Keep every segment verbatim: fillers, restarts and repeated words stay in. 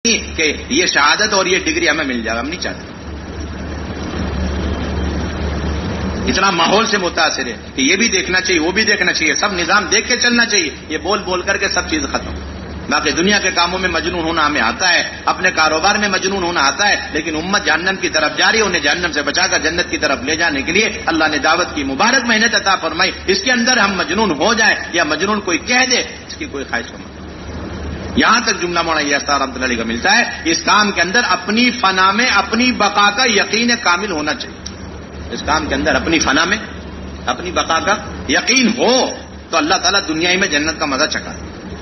کہ یہ شہادت اور یہ ڈگری ہمیں مل جائے، ہم نہیں چاہتے. اتنا ماحول سے متاثر ہے کہ یہ بھی دیکھنا چاہیے، وہ بھی دیکھنا چاہیے، سب نظام دیکھ کے چلنا چاہیے. یہ بول بول کر کے سب چیز ختم. باقی دنیا کے کاموں میں مجنون ہونا ہمیں آتا ہے، اپنے کاروبار میں مجنون ہونا آتا ہے، لیکن امت جہنم کی طرف جا رہی ہے. انہیں جہنم سے بچا کر جنت کی طرف لے جانے کے لیے اللہ نے دعوت کی مبارک محنت عطا فرمائی. اس کے اندر ہم مجنون ہو جائیں یا مجنون کوئی کہہ دے، اس کی کوئی خواہش نہیں. یہاں تک جملہ مولانا یاسر رحمۃ اللہ علیہ کا ملتا ہے. اس کام کے اندر اپنی فنا میں اپنی بقا کا یقین کامل ہونا چاہیے. اس کام کے اندر اپنی فنا میں اپنی بقا کا یقین ہو تو اللہ تعالیٰ دنیا میں جنت کا مزہ چکھا.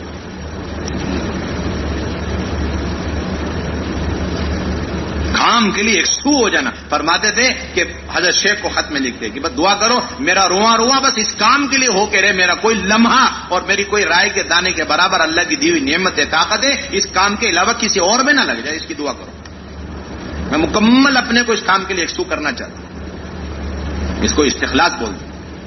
کام کے لیے ایک سو ہو جانا. فرماتے تھے کہ حضرت شیخ کو خط میں لکھتے کہ بس دعا کرو میرا رواں رواں بس اس کام کے لیے ہو کے رہے، میرا کوئی لمحہ اور میری کوئی رائے کے دانے کے برابر اللہ کی دی ہوئی نعمت ہے، طاقت ہے، اس کام کے علاوہ کسی اور میں نہ لگ جائے. اس کی دعا کرو. میں مکمل اپنے کو اس کام کے لیے ایک سو کرنا چاہتا ہوں. اس کو استخلاص بولتے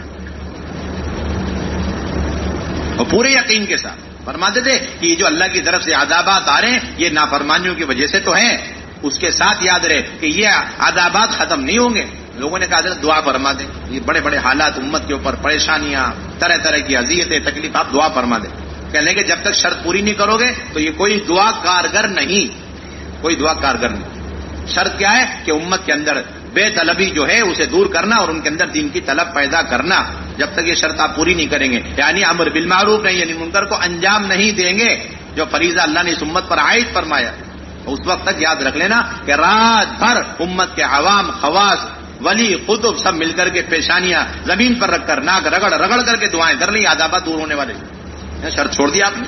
اور پورے یقین کے ساتھ. فرماتے تھے کہ یہ جو اللہ کی طرف سے عذابات آ رہے ہیں یہ نافرمانیوں کی وجہ سے تو ہیں. اس کے ساتھ یاد رہے کہ یہ عذابات ختم نہیں ہوں گے. لوگوں نے کہا حضرت دعا فرما دیں، یہ بڑے بڑے حالات امت کے اوپر، پریشانیاں، طرح طرح کی اذیتیں، تکلیف، آپ دعا فرما دیں. کہنے کہ جب تک شرط پوری نہیں کرو گے تو یہ کوئی دعا کارگر نہیں، کوئی دعا کارگر نہیں. شرط کیا ہے کہ امت کے اندر بے طلبی جو ہے اسے دور کرنا اور ان کے اندر دین کی طلب پیدا کرنا. جب تک یہ شرط آپ پوری نہیں کریں گے، یعنی امر بالمعروف نہیں، یعنی منکر کو انجام نہیں دیں گے جو فریضہ اللہ نے اس امت پر عائد فرمایا، اس وقت تک یاد رکھ لینا کہ رات بھر امت کے عوام، خواص، ولی، قطب سب مل کر کے پیشانیاں زمین پر رکھ کر ناک رگڑ رگڑ کر کے دعائیں کر لی، عذابات دور ہونے والے. شرط چھوڑ دیا آپ نے،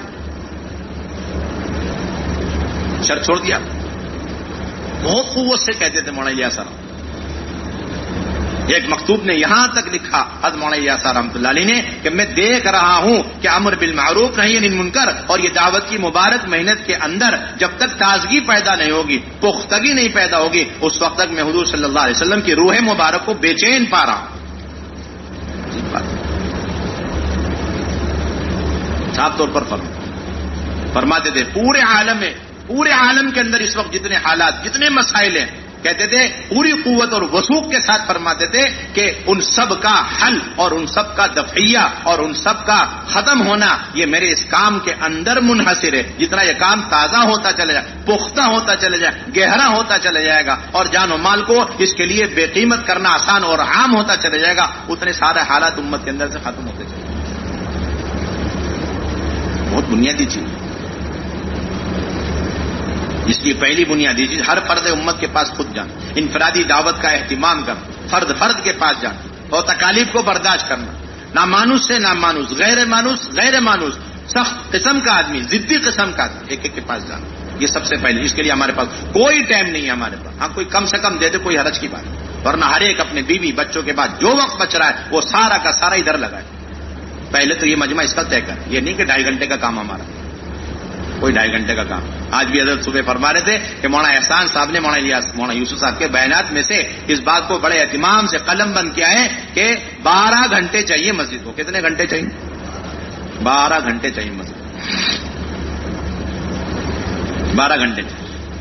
شرط چھوڑ دیا. بہت قوت سے کہتے تھے مولانا یاسر. ایک مکتوب نے یہاں تک لکھا حضرت مولانا یاسر رحمۃ اللہ علیہ نے کہ میں دیکھ رہا ہوں کہ امر بالمعروف نہی عن المنکر اور یہ دعوت کی مبارک محنت کے اندر جب تک تازگی پیدا نہیں ہوگی، پختگی نہیں پیدا ہوگی، اس وقت تک میں حضور صلی اللہ علیہ وسلم کی روح مبارک کو بے چین پا رہا ہوں. صاف طور پر فرماتے تھے پورے عالم میں، پورے عالم کے اندر اس وقت جتنے حالات، جتنے مسائل ہیں، کہتے تھے پوری قوت اور وثوق کے ساتھ فرماتے تھے کہ ان سب کا حل اور ان سب کا دفعیہ اور ان سب کا ختم ہونا یہ میرے اس کام کے اندر منحصر ہے. جتنا یہ کام تازہ ہوتا چلے جائے، پختہ ہوتا چلے جائے، گہرا ہوتا چلے جائے گا اور جان و مال کو اس کے لیے بے قیمت کرنا آسان اور عام ہوتا چلے جائے گا، اتنے سارے حالات امت کے اندر سے ختم ہوتے چلے جائیں. بہت بنیادی چیز. اس کی پہلی بنیادی چیز ہر فرد امت کے پاس خود جانا، انفرادی دعوت کا اہتمام کرنا، فرد فرد کے پاس جانا اور تکالیف کو برداشت کرنا. نامانوس سے نامانوس، غیر مانوس غیر مانوس، سخت قسم کا آدمی، ضدی قسم کا آدمی، ایک ایک کے پاس جانا. یہ سب سے پہلے. اس کے لیے ہمارے پاس کوئی ٹائم نہیں ہے ہمارے پاس. ہاں کوئی کم سے کم دے دے، کوئی حرج کی بات، ورنہ ہر ایک اپنے بیوی بچوں کے بعد جو وقت بچ رہا ہے وہ سارا کا سارا ادھر لگائے. پہلے تو یہ مجمع اس کا طے کر، یہ نہیں کہ ڈھائی گھنٹے کا کام ہمارا، کوئی ڈھائی گھنٹے کا کام. آج بھی حضرت صبح فرما رہے تھے کہ مولانا احسان صاحب نے مولانا الیاس مولانا یوسف صاحب کے بیانات میں سے اس بات کو بڑے اہتمام سے قلم بند کیا ہے کہ بارہ گھنٹے چاہیے مسجد کو. کتنے گھنٹے چاہیے؟ بارہ گھنٹے چاہیے مسجد، بارہ گھنٹے چاہیے.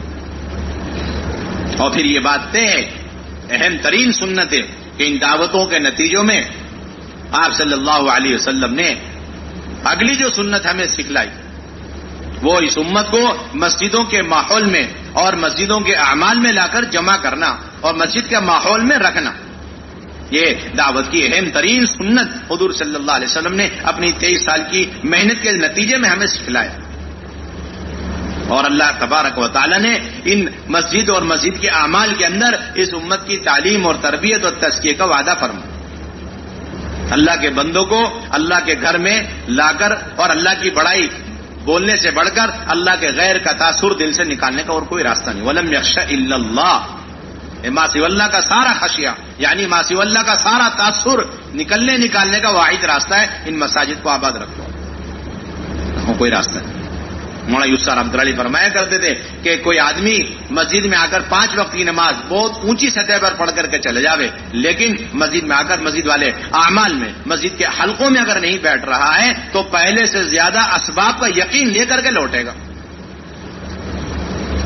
اور پھر یہ بات طے ہے، اہم ترین سنت ہے کہ ان دعوتوں کے نتیجوں میں آپ صلی اللہ علیہ وسلم نے اگلی جو سنت ہمیں سکھلائی وہ اس امت کو مسجدوں کے ماحول میں اور مسجدوں کے اعمال میں لا کر جمع کرنا اور مسجد کے ماحول میں رکھنا. یہ دعوت کی اہم ترین سنت حضور صلی اللہ علیہ وسلم نے اپنی تیئیس سال کی محنت کے نتیجے میں ہمیں سکھلایا. اور اللہ تبارک و تعالی نے ان مسجد اور مسجد کے اعمال کے اندر اس امت کی تعلیم اور تربیت اور تزکیے کا وعدہ فرمایا. اللہ کے بندوں کو اللہ کے گھر میں لا کر اور اللہ کی بڑائی بولنے سے بڑھ کر اللہ کے غیر کا تاثر دل سے نکالنے کا اور کوئی راستہ نہیں. وَلَمْ يَخْشَ إِلَّا اللَّهِ، ما سوى اللہ کا سارا خشیہ یعنی ما سوى اللہ کا سارا تاثر نکلنے نکالنے کا واحد راستہ ہے ان مساجد کو آباد رکھو، کوئی راستہ نہیں. مولانا یوسف رحمۃ اللہ علیہ فرمایا کرتے تھے کہ کوئی آدمی مسجد میں آ کر پانچ وقت کی نماز بہت اونچی سطح پر پڑھ کر کے چلے جاوے، لیکن مسجد میں آ کر مسجد والے اعمال میں مسجد کے حلقوں میں اگر نہیں بیٹھ رہا ہے تو پہلے سے زیادہ اسباب کا یقین لے کر کے لوٹے گا.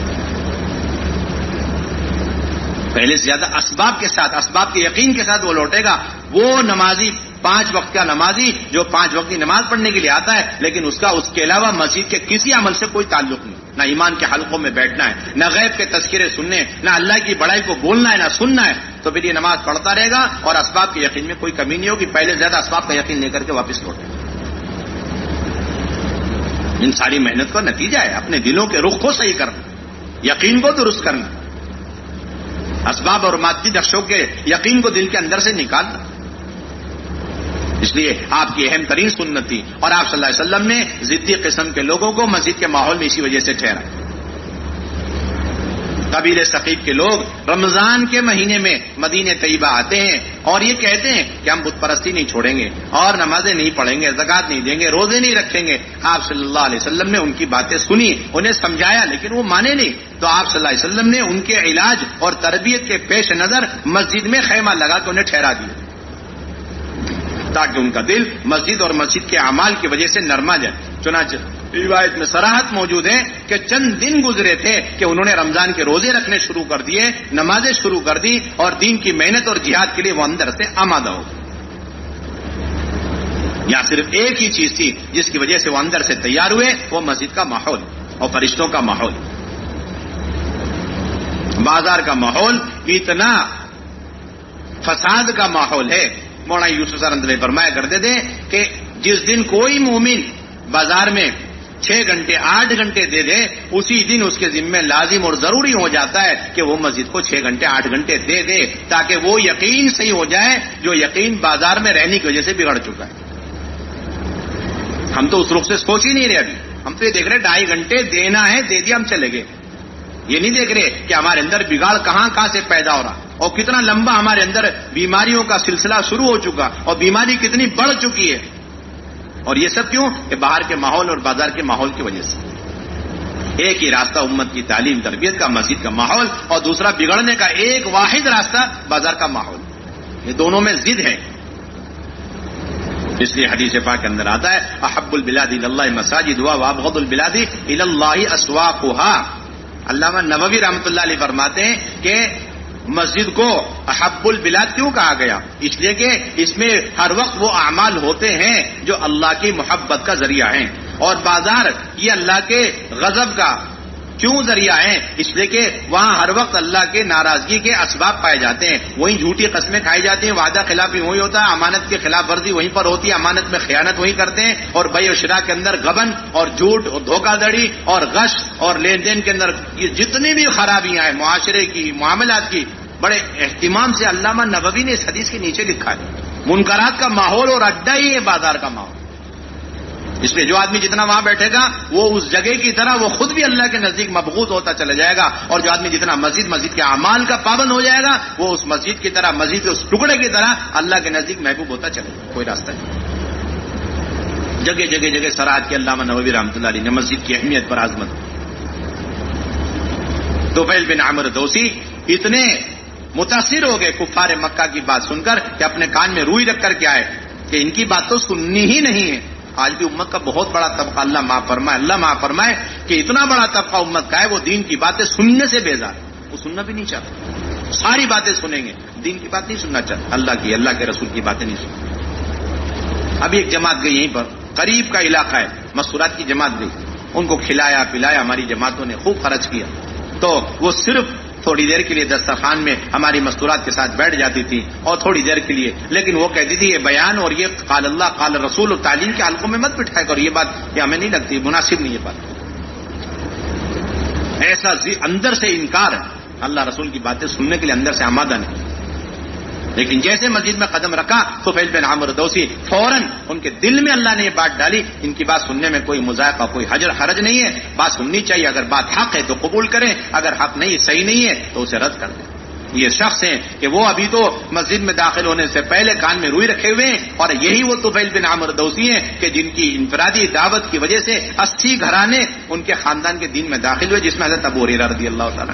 پہلے سے زیادہ اسباب کے ساتھ، اسباب کے یقین کے ساتھ وہ لوٹے گا. وہ نمازی، پانچ وقت کا نمازی جو پانچ وقت کی نماز پڑھنے کے لیے آتا ہے، لیکن اس کا اس کے علاوہ مسجد کے کسی عمل سے کوئی تعلق نہیں، نہ ایمان کے حلقوں میں بیٹھنا ہے، نہ غیب کے تذکرے سننے، نہ اللہ کی بڑائی کو بولنا ہے، نہ سننا ہے، تو پھر یہ نماز پڑھتا رہے گا اور اسباب کے یقین میں کوئی کمی نہیں ہوگی. پہلے زیادہ اسباب کا یقین لے کر کے واپس لوٹے گا. ان ساری محنت کا نتیجہ ہے اپنے دلوں کے رخ کو صحیح کرنا، یقین کو درست کرنا، اسباب اور مادی نقشوں کے یقین کو دل کے اندر سے نکالنا. اس لیے آپ کی اہم ترین سنت تھی، اور آپ صلی اللہ علیہ وسلم نے ضدی قسم کے لوگوں کو مسجد کے ماحول میں اسی وجہ سے ٹھہرا. قبیلے ثقیف کے لوگ رمضان کے مہینے میں مدینہ طیبہ آتے ہیں اور یہ کہتے ہیں کہ ہم بت پرستی نہیں چھوڑیں گے اور نمازیں نہیں پڑھیں گے، زکوٰۃ نہیں دیں گے، روزے نہیں رکھیں گے. آپ صلی اللہ علیہ وسلم نے ان کی باتیں سنی، انہیں سمجھایا، لیکن وہ مانے نہیں. تو آپ صلی اللہ علیہ وسلم نے ان کے علاج اور تربیت کے پیش نظر مسجد میں خیمہ لگا کے انہیں ٹھہرا دیا تاکہ ان کا دل مسجد اور مسجد کے اعمال کی وجہ سے نرما جائے. چنانچہ روایت میں صراحت موجود ہے کہ چند دن گزرے تھے کہ انہوں نے رمضان کے روزے رکھنے شروع کر دیے، نمازیں شروع کر دی، اور دین کی محنت اور جہاد کے لیے وہ اندر سے آمادہ ہو گئے. یہاں صرف ایک ہی چیز تھی جس کی وجہ سے وہ اندر سے تیار ہوئے، وہ مسجد کا ماحول اور فرشتوں کا ماحول. بازار کا ماحول اتنا فساد کا ماحول ہے. مولانا یوسف سر اندر فرمایا کرتے تھے کہ جس دن کوئی مومن بازار میں چھ گھنٹے آٹھ گھنٹے دے دے، اسی دن اس کے ذمہ لازم اور ضروری ہو جاتا ہے کہ وہ مسجد کو چھ گھنٹے آٹھ گھنٹے دے دے، تاکہ وہ یقین صحیح ہو جائے جو یقین بازار میں رہنے کی وجہ سے بگڑ چکا ہے. ہم تو اس رخ سے سوچ ہی نہیں رہے. ابھی ہم تو یہ دیکھ رہے ڈھائی گھنٹے دینا ہے، دے دیا، ہم چلے گئے. یہ نہیں دیکھ رہے کہ ہمارے اندر بگاڑ کہاں کہاں سے پیدا ہو رہا اور کتنا لمبا ہمارے اندر بیماریوں کا سلسلہ شروع ہو چکا اور بیماری کتنی بڑھ چکی ہے. اور یہ سب کیوں؟ کہ باہر کے ماحول اور بازار کے ماحول کی وجہ سے. ایک ہی راستہ امت کی تعلیم تربیت کا، مسجد کا ماحول، اور دوسرا بگڑنے کا ایک واحد راستہ بازار کا ماحول. یہ دونوں میں ضد ہے. اس لیے حدیث پاک کے اندر آتا ہے احب البلاد الی اللہ مساجدها وابغض البلاد الی اللہ اسواقها. علامہ نووی رحمۃ اللہ علیہ فرماتے ہیں کہ مسجد کو احب البلاد کیوں کہا گیا؟ اس لیے کہ اس میں ہر وقت وہ اعمال ہوتے ہیں جو اللہ کی محبت کا ذریعہ ہیں، اور بازار یہ اللہ کے غضب کا کیوں ذریعہ ہیں؟ اس لیے کہ وہاں ہر وقت اللہ کے ناراضگی کے اسباب پائے جاتے ہیں. وہیں جھوٹی قسمیں کھائی جاتی ہیں، وعدہ خلافی وہی ہوتا ہے، امانت کی خلاف ورزی وہیں پر ہوتی ہے، امانت میں خیانت وہی کرتے ہیں، اور بیع و شراء کے اندر غبن اور جھوٹ اور دھوکہ دڑی اور غش اور لین دین کے اندر یہ جتنی بھی خرابیاں ہیں معاشرے کی، معاملات کی، بڑے اہتمام سے علامہ نووی نے اس حدیث کے نیچے لکھا ہے. منکرات کا ماحول اور اڈا ہی ہے بازار کا ماحول. اس لیے جو آدمی جتنا وہاں بیٹھے گا وہ اس جگہ کی طرح وہ خود بھی اللہ کے نزدیک مبغوض ہوتا چلا جائے گا، اور جو آدمی جتنا مسجد مسجد کے اعمال کا پابند ہو جائے گا وہ اس مسجد کی طرح، مسجد کے اس ٹکڑے کی طرح اللہ کے نزدیک محبوب ہوتا چلے گا. کوئی راستہ نہیں. جگہ جگہ جگہ سراحت کی علامہ نووی رحمۃ اللہ علیہ نے مسجد کی اہمیت پر عظمت. طفیل بن عمرو دوسی اتنے متاثر ہو گئے کفار مکہ کی بات سن کر کہ اپنے کان میں روئی رکھ کر کے آئے کہ ان کی بات تو سننی ہی نہیں ہے. آج بھی امت کا بہت بڑا طبقہ، اللہ معاف فرمائے، اللہ معاف فرمائے کہ اتنا بڑا طبقہ امت کا ہے وہ دین کی باتیں سننے سے بیزار، وہ سننا بھی نہیں چاہتا. ساری باتیں سنیں گے، دین کی بات نہیں سننا چاہتا، اللہ کی، اللہ کے رسول کی باتیں نہیں سنتے. ابھی ایک جماعت گئی یہیں پر، قریب کا علاقہ ہے، مستورات کی جماعت گئی، ان کو کھلایا پلایا ہماری جماعتوں نے، خوب خرچ کیا. تو وہ صرف تھوڑی دیر کے لیے دسترخوان میں ہماری مستورات کے ساتھ بیٹھ جاتی تھی اور تھوڑی دیر کے لیے، لیکن وہ کہتی تھی یہ بیان اور یہ قال اللہ قال رسول اور تعلیم کے حلقوں میں مت بٹھائے کرو، یہ بات یہ ہمیں نہیں لگتی، مناسب نہیں یہ بات. ایسا اندر سے انکار ہے، اللہ رسول کی باتیں سننے کے لیے اندر سے آمادہ نہیں. لیکن جیسے مسجد میں قدم رکھا تو طفیل بن عمرو دوسی فوراً ان کے دل میں اللہ نے یہ بات ڈالی، ان کی بات سننے میں کوئی مذائقہ، کوئی حجر حرج نہیں ہے، بات سننی چاہیے، اگر بات حق ہے تو قبول کریں، اگر حق نہیں، صحیح نہیں ہے تو اسے رد کر دیں. یہ شخص ہیں کہ وہ ابھی تو مسجد میں داخل ہونے سے پہلے کان میں روئی رکھے ہوئے ہیں، اور یہی وہ طفیل بن عمرو دوسی ہیں کہ جن کی انفرادی دعوت کی وجہ سے اسی گھرانے ان کے خاندان کے دین میں داخل ہوئے، جس میں حضرت ابو ہریرہ رضی اللہ تعالیٰ.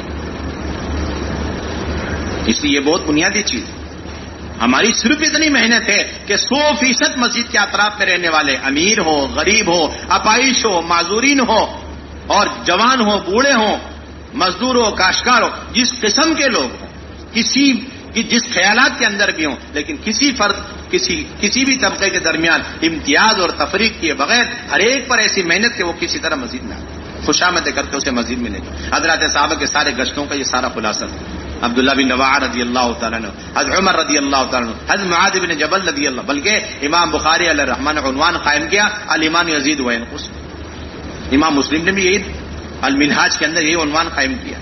اس لیے یہ بہت بنیادی چیز ہے. ہماری صرف اتنی محنت ہے کہ سو فیصد مسجد کے اطراف میں رہنے والے، امیر ہو، غریب ہو، اپائش ہو، معذورین ہو، اور جوان ہو، بوڑھے ہو، مزدور ہو، کاشتکار ہو، جس قسم کے لوگ ہوں، کسی کہ جس خیالات کے اندر بھی ہوں، لیکن کسی فرد کسی کسی بھی طبقے کے درمیان امتیاز اور تفریق کیے بغیر ہر ایک پر ایسی محنت کہ وہ کسی طرح مزید نہ خوشامدیں کر کے اسے مزید ملے گی. حضرات صحابہ کے سارے گشتوں کا یہ سارا خلاصہ تھا. عبداللہ بن رواحہ رضی اللہ تعالیٰ عنہ، حضرت عمر رضی اللہ تعالیٰ عنہ، حضرت معاذ بن جبل رضی اللہ، بلکہ امام بخاری علیہ الرحمن عنوان قائم کیا الایمان یزید و ینقص. امام مسلم نے بھی یہی المنہاج کے اندر یہی عنوان قائم کیا،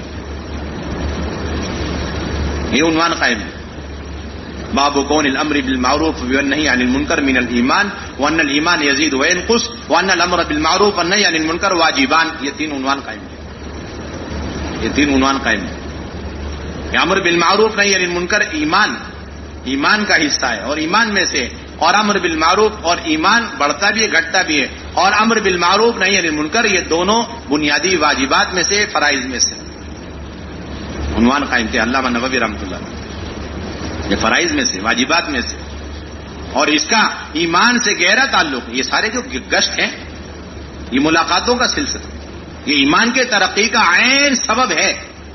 یہ عنوان قائم ہے. باب کون الامر بالمعروف والنهي عن المنکر من الايمان وان الايمان يزيد وينقص وان الامر بالمعروف والنهي عن المنکر واجبان. یہ تین عنوان قائم ہے، یہ تین عنوان قائم ہے. امر بالمعروف نہی عن المنکر ایمان ایمان کا حصہ ہے، اور ایمان میں سے اور امر بالمعروف اور ایمان بڑھتا بھی ہے گھٹتا بھی ہے، اور امر بالمعروف نہی عن المنکر یہ دونوں بنیادی واجبات میں سے فرائض میں سے عنوان قائم تھے علامہ نووی رحمۃ اللہ. یہ فرائض میں سے واجبات میں سے، اور اس کا ایمان سے گہرا تعلق. یہ سارے جو گشت ہیں یہ ملاقاتوں کا سلسلہ، یہ ایمان کے ترقی کا عین سبب ہے.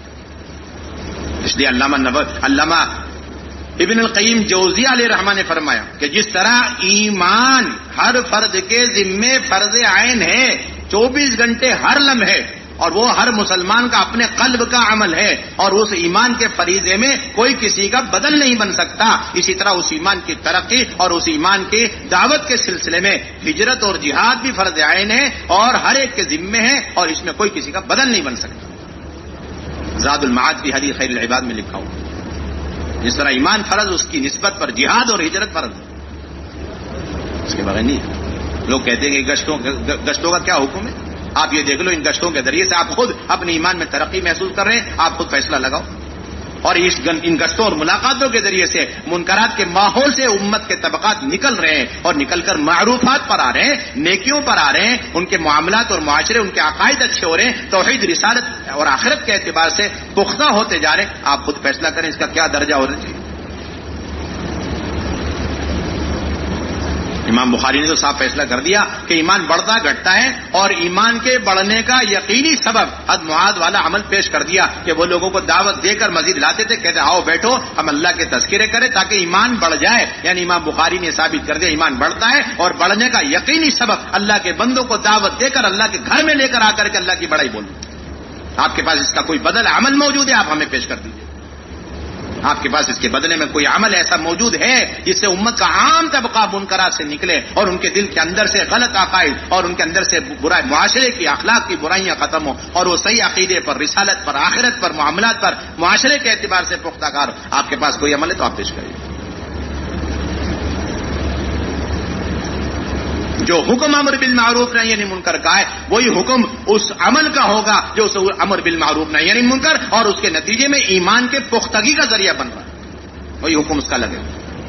اس لیے علامہ نووی علامہ ابن القیم جوزی علیہ رحمہ نے فرمایا کہ جس طرح ایمان ہر فرد کے ذمے فرض عین ہے، چوبیس گھنٹے ہر لمحے، اور وہ ہر مسلمان کا اپنے قلب کا عمل ہے، اور اس ایمان کے فریضے میں کوئی کسی کا بدل نہیں بن سکتا، اسی طرح اس ایمان کی ترقی اور اس ایمان کی دعوت کے سلسلے میں ہجرت اور جہاد بھی فرض عین ہے اور ہر ایک کے ذمے ہے، اور اس میں کوئی کسی کا بدل نہیں بن سکتا. زاد المعاد کی حدیث خیر العباد میں لکھا ہوا جس طرح ایمان فرض اس کی نسبت پر جہاد اور ہجرت فرض ہے، اس کے بغیر نہیں. لوگ کہتے ہیں کہ گشتوں گشتوں کا کیا حکم ہے؟ آپ یہ دیکھ لو ان گشتوں کے ذریعے سے آپ خود اپنے ایمان میں ترقی محسوس کر رہے ہیں، آپ خود فیصلہ لگاؤ. اور اس ان گشتوں اور ملاقاتوں کے ذریعے سے منکرات کے ماحول سے امت کے طبقات نکل رہے ہیں اور نکل کر معروفات پر آ رہے ہیں، نیکیوں پر آ رہے ہیں، ان کے معاملات اور معاشرے ان کے عقائد اچھے ہو رہے ہیں، توحید رسالت اور آخرت کے اعتبار سے پختہ ہوتے جا رہے ہیں. آپ خود فیصلہ کریں اس کا کیا درجہ ہو رہا ہے. امام بخاری نے تو صاف فیصلہ کر دیا کہ ایمان بڑھتا گھٹتا ہے، اور ایمان کے بڑھنے کا یقینی سبب حد معاد والا عمل پیش کر دیا کہ وہ لوگوں کو دعوت دے کر مزید لاتے تھے، کہتے آؤ بیٹھو ہم اللہ کے تذکرے کریں تاکہ ایمان بڑھ جائے. یعنی امام بخاری نے ثابت کر دیا ایمان بڑھتا ہے، اور بڑھنے کا یقینی سبب اللہ کے بندوں کو دعوت دے کر اللہ کے گھر میں لے کر آ کر کے اللہ کی بڑائی بولنا. آپ کے پاس اس کا کوئی بدل عمل موجود ہے، آپ ہمیں پیش کر دیجیے. آپ کے پاس اس کے بدلے میں کوئی عمل ایسا موجود ہے جس سے امت کا عام طبقہ منکرات سے نکلے اور ان کے دل کے اندر سے غلط عقائد اور ان کے اندر سے برا معاشرے کی اخلاق کی برائیاں ختم ہو اور وہ صحیح عقیدے پر، رسالت پر، آخرت پر، معاملات پر، معاشرے کے اعتبار سے پختہ کار. آپ کے پاس کوئی عمل ہے تو آپ پیش کریے. جو حکم امر بالمعروف نہی عن المنکر کا ہے وہی حکم اس عمل کا ہوگا جو اس امر بالمعروف نہی عن المنکر اور اس کے نتیجے میں ایمان کے پختگی کا ذریعہ بن رہا ہے، وہی حکم اس کا لگے.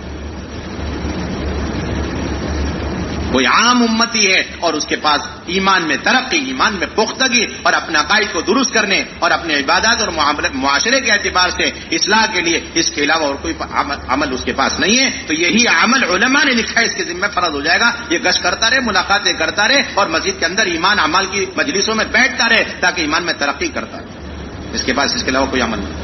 کوئی عام امتی ہے اور اس کے پاس ایمان میں ترقی، ایمان میں پختگی اور اپنے عقائد کو درست کرنے اور اپنے عبادات اور معاشرے کے اعتبار سے اصلاح کے لیے اس کے علاوہ اور کوئی عمل اس کے پاس نہیں ہے، تو یہی عمل علماء نے لکھا ہے اس کے ذمہ فرض ہو جائے گا. یہ گشت کرتا رہے، ملاقاتیں کرتا رہے اور مسجد کے اندر ایمان اعمال کی مجلسوں میں بیٹھتا رہے تاکہ ایمان میں ترقی کرتا رہے. اس کے پاس اس کے علاوہ کوئی عمل نہیں.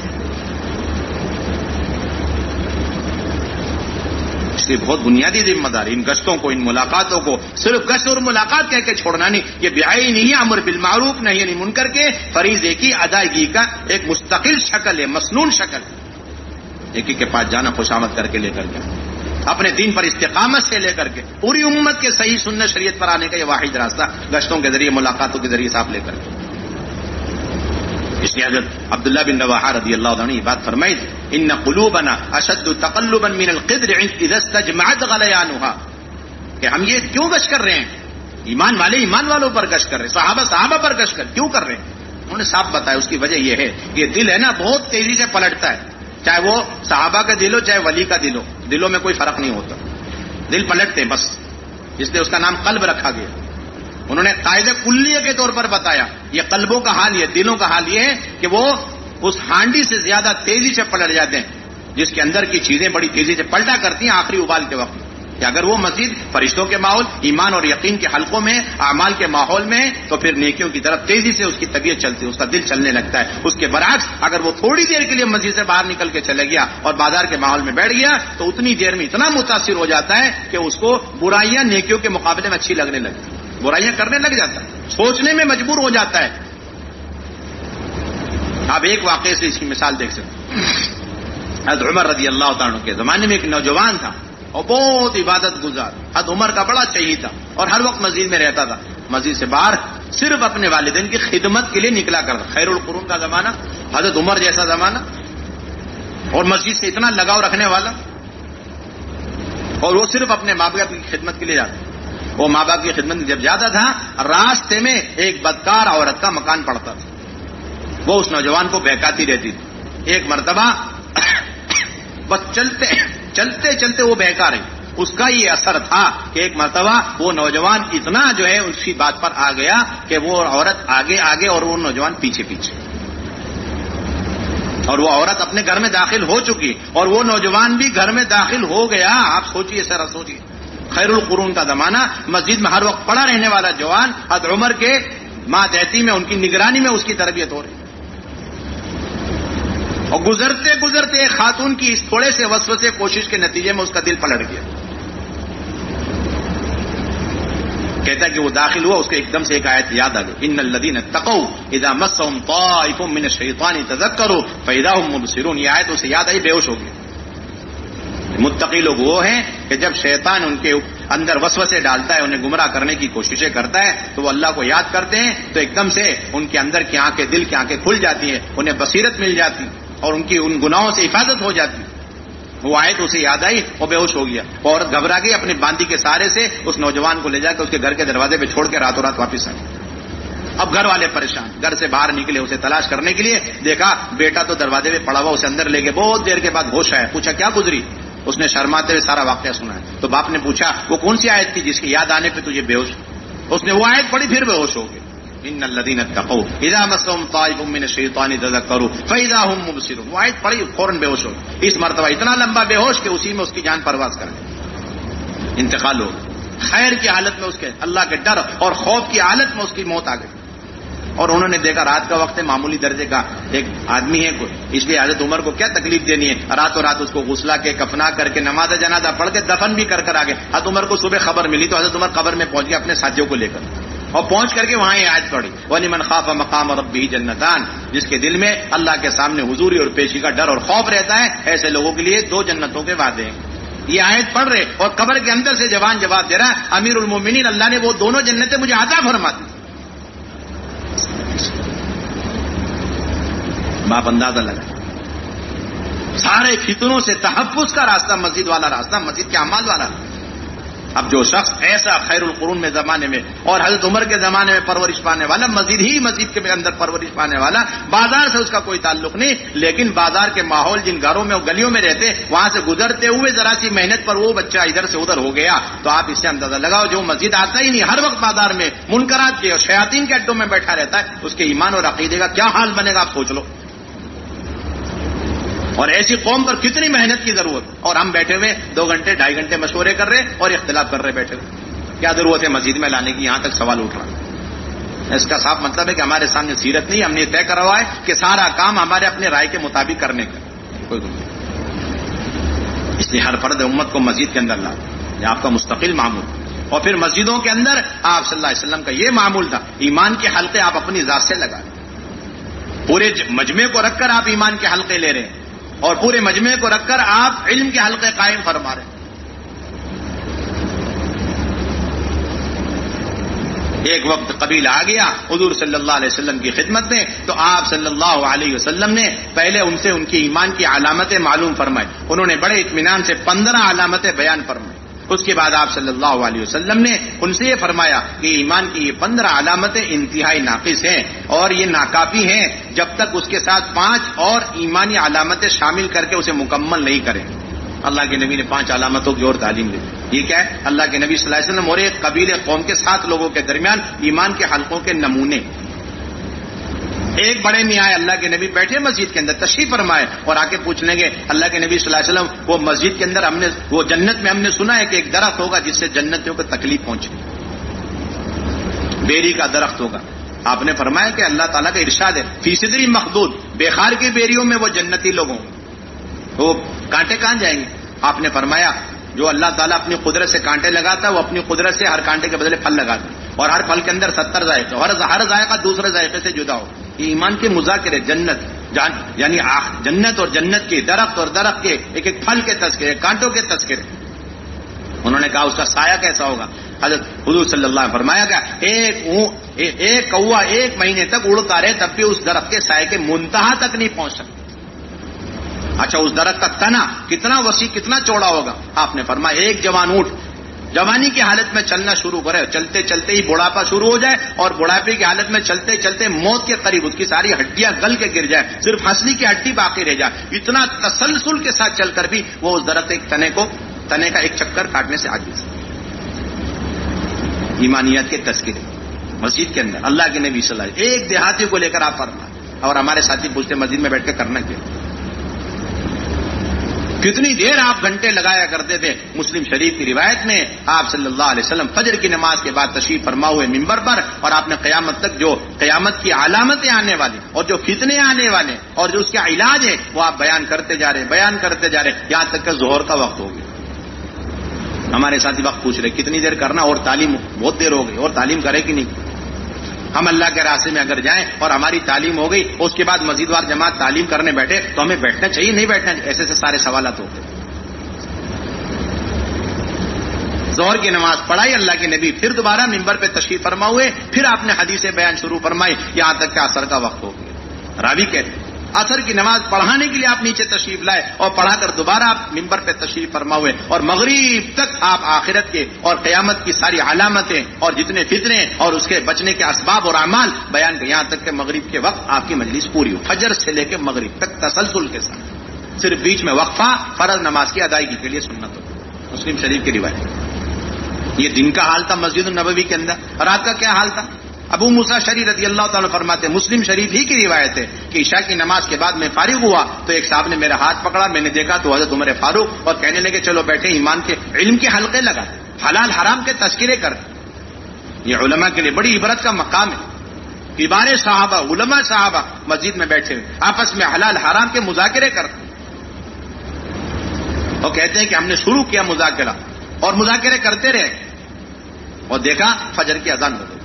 اس لیے بہت بنیادی ذمہ داری ان گشتوں کو، ان ملاقاتوں کو صرف گشت اور ملاقات کہہ کے چھوڑنا نہیں، یہ بعین ہی امر بالمعروف نہی عن المنکر کے فریضے کی ادائیگی کا ایک مستقل شکل ہے، مسنون شکل. ایک ہی کے پاس جانا، خوشامد کر کے لے کر کے، اپنے دین پر استقامت سے لے کر کے پوری امت کے صحیح سنت شریعت پر آنے کا یہ واحد راستہ گشتوں کے ذریعے، ملاقاتوں کے ذریعے صاف لے کر کے. اس لیے حضرت عبداللہ بن رواحہ رضی اللہ عنہ نے یہ بات فرمائی تھی ان قلوبنا اشد تقلبا من القدر اذا استجمعت غلیانها، کہ ہم یہ کیوں گشت کر رہے ہیں؟ ایمان والے ایمان والوں پر گشت کر رہے ہیں، صحابہ صحابہ پر گشت کر کیوں کر رہے ہیں؟ انہوں نے صاف بتایا اس کی وجہ یہ ہے کہ یہ دل ہے نا بہت تیزی سے پلٹتا ہے، چاہے وہ صحابہ کا دل ہو چاہے ولی کا دل ہو، دلوں میں کوئی فرق نہیں ہوتا، دل پلٹتے ہیں بس، اس لیے اس کا نام قلب رکھا گیا. انہوں نے قاعدہ کلیہ کے طور پر بتایا یہ قلبوں کا حال، یہ دلوں کا حال یہ ہے کہ وہ اس ہانڈی سے زیادہ تیزی سے پلٹ جاتے ہیں جس کے اندر کی چیزیں بڑی تیزی سے پلٹا کرتی ہیں آخری ابال کے وقت. کہ اگر وہ مسجد فرشتوں کے ماحول، ایمان اور یقین کے حلقوں میں، اعمال کے ماحول میں، تو پھر نیکیوں کی طرف تیزی سے اس کی طبیعت چلتی ہے، اس کا دل چلنے لگتا ہے. اس کے برعکس اگر وہ تھوڑی دیر کے لیے مسجد سے باہر نکل کے چلے گیا اور بازار کے ماحول میں بیٹھ گیا تو اتنی دیر میں اتنا متاثر ہو جاتا ہے کہ اس کو برائیاں نیکیوں کے مقابلے میں اچھی لگنے لگتی ہیں، برائیاں کرنے لگ جاتا ہے، سوچنے میں مجبور ہو جاتا ہے. آپ ایک واقعے سے اس کی مثال دیکھ سکتے ہیں. حضرت عمر رضی اللہ تعالیٰ کے زمانے میں ایک نوجوان تھا اور بہت عبادت گزار، حضرت عمر کا بڑا چہیتا تھا اور ہر وقت مسجد میں رہتا تھا. مسجد سے باہر صرف اپنے والدین کی خدمت کے لیے نکلا کرتا. خیر القرون کا زمانہ، حضرت عمر جیسا زمانہ، اور مسجد سے اتنا لگاؤ رکھنے والا، اور وہ صرف اپنے ماں باپ کی خدمت کے لیے جاتا. وہ ماں باپ کی خدمت میں جب جاتا تھا، راستے میں ایک بدکار عورت کا مکان پڑتا تھا، وہ اس نوجوان کو بہکاتی رہتی تھی. ایک مرتبہ بس چلتے چلتے چلتے وہ بہکا رہی. اس کا یہ اثر تھا کہ ایک مرتبہ وہ نوجوان اتنا جو ہے اس کی بات پر آ گیا کہ وہ عورت آگے آگے اور وہ نوجوان پیچھے پیچھے، اور وہ عورت اپنے گھر میں داخل ہو چکی اور وہ نوجوان بھی گھر میں داخل ہو گیا. آپ سوچئے سر، سوچئے خیر القرون کا زمانہ، مسجد میں ہر وقت پڑا رہنے والا جوان، حضرت عمر کے ماتحتی میں، ان کی نگرانی میں اس کی تربیت ہو رہی. اور گزرتے گزرتے ایک خاتون کی اس تھوڑے سے وسوسے کوشش کے نتیجے میں اس کا دل پلٹ گیا. کہتا ہے کہ وہ داخل ہوا، اس کو ایک دم سے ایک آیت یاد آ گئی، ان الذین اتقوا اذا مسهم طائف من الشیطان تذکروا فاذا هم مبصرون. یہ آیت اسے یاد آئی، بے ہوش ہو گیا. متقی لوگ وہ ہیں کہ جب شیطان ان کے اندر وسوسے ڈالتا ہے، انہیں گمراہ کرنے کی کوششیں کرتا ہے، تو وہ اللہ کو یاد کرتے ہیں تو ایک دم سے ان کے اندر کی آنکھیں، دل کی آنکھیں کھل جاتی ہیں، انہیں بصیرت مل جاتی اور ان کی ان گناہوں سے حفاظت ہو جاتی. وہ آیت اسے یاد آئی، وہ بے ہوش ہو گیا. عورت گھبرا گئی، اپنی باندی کے سہارے سے اس نوجوان کو لے جا کے اس کے گھر کے دروازے پہ چھوڑ کے راتوں رات واپس آئی. اب گھر والے پریشان، گھر سے باہر نکلے اسے تلاش کرنے کے لیے. دیکھا بیٹا تو دروازے پہ پڑا ہوا، اسے اندر لے گئے. بہت دیر کے بعد ہوش آیا، پوچھا کیا گزری؟ اس نے شرماتے ہوئے سارا واقعہ سنا ہے. تو باپ نے پوچھا وہ کون سی آیت تھی جس کی یاد آنے پہ تجھے بے ہوش؟ اس نے وہ آیت پڑھی، پھر بے ہوش ہو گئے. ان الذین اتقوا اذا مسهم طائف من الشیطان تذکروا فاذا هم مبصرون. وہ آیت پڑھی، فوراً بے ہوش ہو گئے. اس مرتبہ اتنا لمبا بے ہوش کہ اسی میں اس کی جان پرواز کر گئی، انتقال ہو گیا. خیر کی حالت میں اس کے اللہ کے ڈر اور خوف کی حالت میں اس کی موت آ گئی. اور انہوں نے دیکھا رات کا وقت ہے، معمولی درجے کا ایک آدمی ہے کوئی، اس لیے حضرت عمر کو کیا تکلیف دینی ہے. راتوں رات اس کو غسلا کے کفنا کر کے نماز جنازہ پڑھ کے دفن بھی کر کر آگے. حضرت عمر کو صبح خبر ملی تو حضرت عمر قبر میں پہنچ گئے اپنے ساتھیوں کو لے کر، اور پہنچ کر کے وہاں یہ آیت پڑھی، وَلِمَنْ خَافَ مَقَامَ رَبِّهِ جَنَّتَانِ. جس کے دل میں اللہ کے سامنے حضوری اور پیشی کا ڈر اور خوف رہتا ہے، ایسے لوگوں کے لیے دو جنتوں کے وعدے ہیں. یہ آیت پڑھ رہے اور قبر کے اندر سے جوان جواب دے رہا ہے، امیر المومنین اللہ نے وہ دونوں جنتیں مجھے عطا فرما دی. باپ اندازہ لگا، سارے فتنوں سے تحفظ کا راستہ مسجد والا راستہ، مسجد کے اعمال والا. اب جو شخص ایسا خیر القرون میں زمانے میں اور حضرت عمر کے زمانے میں پرورش پانے والا، مسجد ہی مسجد کے اندر پرورش پانے والا، بازار سے اس کا کوئی تعلق نہیں، لیکن بازار کے ماحول جن گھروں میں اور گلیوں میں رہتے، وہاں سے گزرتے ہوئے ذرا سی محنت پر وہ بچہ ادھر سے ادھر ہو گیا، تو آپ اس سے اندازہ لگاؤ جو مسجد آتا ہی نہیں، ہر وقت بازار میں منکرات کے اور شیاطین کے اڈوں میں بیٹھا رہتا ہے، اس کے ایمان اور عقیدے کا کیا حال بنے گا آپ سوچ لو. اور ایسی قوم پر کتنی محنت کی ضرورت، اور ہم بیٹھے ہوئے دو گھنٹے ڈھائی گھنٹے مشورے کر رہے اور اختلاف کر رہے بیٹھے ہوئے. کیا ضرورت ہے مسجد میں لانے کی؟ یہاں تک سوال اٹھ رہا. اس کا صاف مطلب ہے کہ ہمارے سامنے سیرت نہیں، ہم نے طے کرا ہوا ہے کہ سارا کام ہمارے اپنے رائے کے مطابق کرنے کا کوئی نہیں. اس لیے ہر فرد امت کو مسجد کے اندر لا، یہ آپ کا مستقل معمول. اور پھر مسجدوں کے اندر آپ صلی اللہ علیہ وسلم کا یہ معمول تھا، ایمان کے حلقے آپ اپنی ذات سے لگا، پورے مجمع کو رکھ کر آپ ایمان کے حلقے لے رہے ہیں اور پورے مجمع کو رکھ کر آپ علم کے حلقے قائم فرما رہے ہیں. ایک وقت قبیلہ آ گیا حضور صلی اللہ علیہ وسلم کی خدمت میں، تو آپ صلی اللہ علیہ وسلم نے پہلے ان سے ان کی ایمان کی علامتیں معلوم فرمائی. انہوں نے بڑے اطمینان سے پندرہ علامتیں بیان فرمائی. اس کے بعد آپ صلی اللہ علیہ وسلم نے ان سے یہ فرمایا کہ ایمان کی یہ پندرہ علامتیں انتہائی ناقص ہیں اور یہ ناکافی ہیں جب تک اس کے ساتھ پانچ اور ایمانی علامتیں شامل کر کے اسے مکمل نہیں کریں. اللہ کے نبی نے پانچ علامتوں کی اور تعلیم دی. یہ کیا ہے؟ اللہ کے نبی صلی اللہ علیہ وسلم اور ایک قبیلے قوم کے سات لوگوں کے درمیان ایمان کے حلقوں کے نمونے. ایک بڑے میاں آئے، اللہ کے نبی بیٹھے مسجد کے اندر، تشریف فرمائے اور آ کے پوچھ لیں گے اللہ کے نبی صلی اللہ علیہ وسلم وہ مسجد کے اندر ہم نے وہ جنت میں ہم نے سنا ہے کہ ایک درخت ہوگا جس سے جنتیوں کو تکلیف پہنچے، بیری کا درخت ہوگا. آپ نے فرمایا کہ اللہ تعالیٰ کا ارشاد ہے فی صدری مخدود، بیخار کی بیریوں میں وہ جنتی لوگوں وہ کانٹے کہاں جائیں گے؟ آپ نے فرمایا جو اللہ تعالیٰ اپنی قدرت سے کانٹے لگاتا ہے وہ اپنی قدرت سے ہر کانٹے کے بدلے پھل لگاتا ہے، اور ہر پھل کے اندر ستر ذائقے، ہر ہر ذائقہ دوسرے ذائقے سے جدا ہو. یہ ایمان کے مذاکرے، جنت جان یعنی جنت اور جنت کے درخت اور درخت کے ایک ایک پھل کے تذکرے، کانٹوں کے تذکرے. انہوں نے کہا اس کا سایہ کیسا ہوگا؟ حضرت حضور صلی اللہ علیہ وسلم فرمایا گیا ایک ایک کوا ایک مہینے تک اڑتا رہے تب بھی اس درخت کے سائے کے منتہا تک نہیں پہنچ سکتا. اچھا اس درخت کا تنا کتنا وسیع کتنا چوڑا ہوگا؟ آپ نے فرمایا ایک جوان اونٹ جوانی کی حالت میں چلنا شروع کرے، چلتے چلتے ہی بڑھاپا شروع ہو جائے اور بڑھاپے کی حالت میں چلتے چلتے موت کے قریب اس کی ساری ہڈیاں گل کے گر جائے، صرف ہنسلی کی ہڈی باقی رہ جائے، اتنا تسلسل کے ساتھ چل کر بھی وہ اس درخت ایک تنے کو تنے کا ایک چکر کاٹنے سے عاجز ہے. ایمانیات کے تذکرے مسجد کے اندر اللہ کے نبی صلی اللہ علیہ وسلم ایک دیہاتی کو لے کر آپ فرمائے، اور ہمارے ساتھی پوچھتے مسجد میں بیٹھ کے کرنا کیا؟ کتنی دیر آپ گھنٹے لگایا کرتے تھے. مسلم شریف کی روایت میں آپ صلی اللہ علیہ وسلم فجر کی نماز کے بعد تشریف فرما ہوئے ممبر پر، اور آپ نے قیامت تک جو قیامت کی علامتیں آنے والی اور جو فتنے آنے والے اور جو اس کا علاج ہے وہ آپ بیان کرتے جا رہے بیان کرتے جا رہے یہاں تک کہ ظہر کا وقت ہو گیا. ہمارے ساتھی وقت پوچھ رہے کتنی دیر کرنا، اور تعلیم بہت دیر ہو گئی، اور تعلیم کرے کہ نہیں؟ ہم اللہ کے راستے میں اگر جائیں اور ہماری تعلیم ہو گئی اس کے بعد مسجد وار جماعت تعلیم کرنے بیٹھے تو ہمیں بیٹھنا چاہیے نہیں بیٹھنا چاہیے؟ ایسے سے سارے سوالات ہوتے. ظہر کی نماز پڑھائی اللہ کے نبی، پھر دوبارہ ممبر پہ تشریف فرما ہوئے، پھر آپ نے حدیث بیان شروع فرمائی یہاں تک کہ عصر کا وقت ہو گیا. راوی کہتے عصر کی نماز پڑھانے کے لیے آپ نیچے تشریف لائے اور پڑھا کر دوبارہ آپ ممبر پہ تشریف فرما ہوئے، اور مغرب تک آپ آخرت کے اور قیامت کی ساری علامتیں اور جتنے فتنے اور اس کے بچنے کے اسباب اور اعمال بیان کر، یہاں تک کہ مغرب کے وقت آپ کی مجلس پوری ہو، فجر سے لے کے مغرب تک تسلسل کے ساتھ، صرف بیچ میں وقفہ فرض نماز کی ادائیگی کے لیے سنت ہو. مسلم شریف کی روایت. یہ دن کا حال تھا مسجد النبوی کے اندر. رات کا کیا حال تھا؟ ابو موسیٰ شری رضی اللہ تعالیٰ فرماتے مسلم شریف ہی کی روایت ہے کہ عشاء کی نماز کے بعد میں فارغ ہوا تو ایک صاحب نے میرا ہاتھ پکڑا، میں نے دیکھا تو حضرت عمر فاروق، اور کہنے لگے چلو بیٹھے ایمان کے علم کے حلقے لگا، حلال حرام کے تذکرے کر. یہ علماء کے لیے بڑی عبرت کا مقام ہے. کبار صحابہ علماء صحابہ مسجد میں بیٹھے ہوئے آپس میں حلال حرام کے مذاکرے کرتے، اور کہتے ہیں کہ ہم نے شروع کیا مذاکرہ اور مذاکرے کرتے رہے اور دیکھا فجر کی اذان بدل.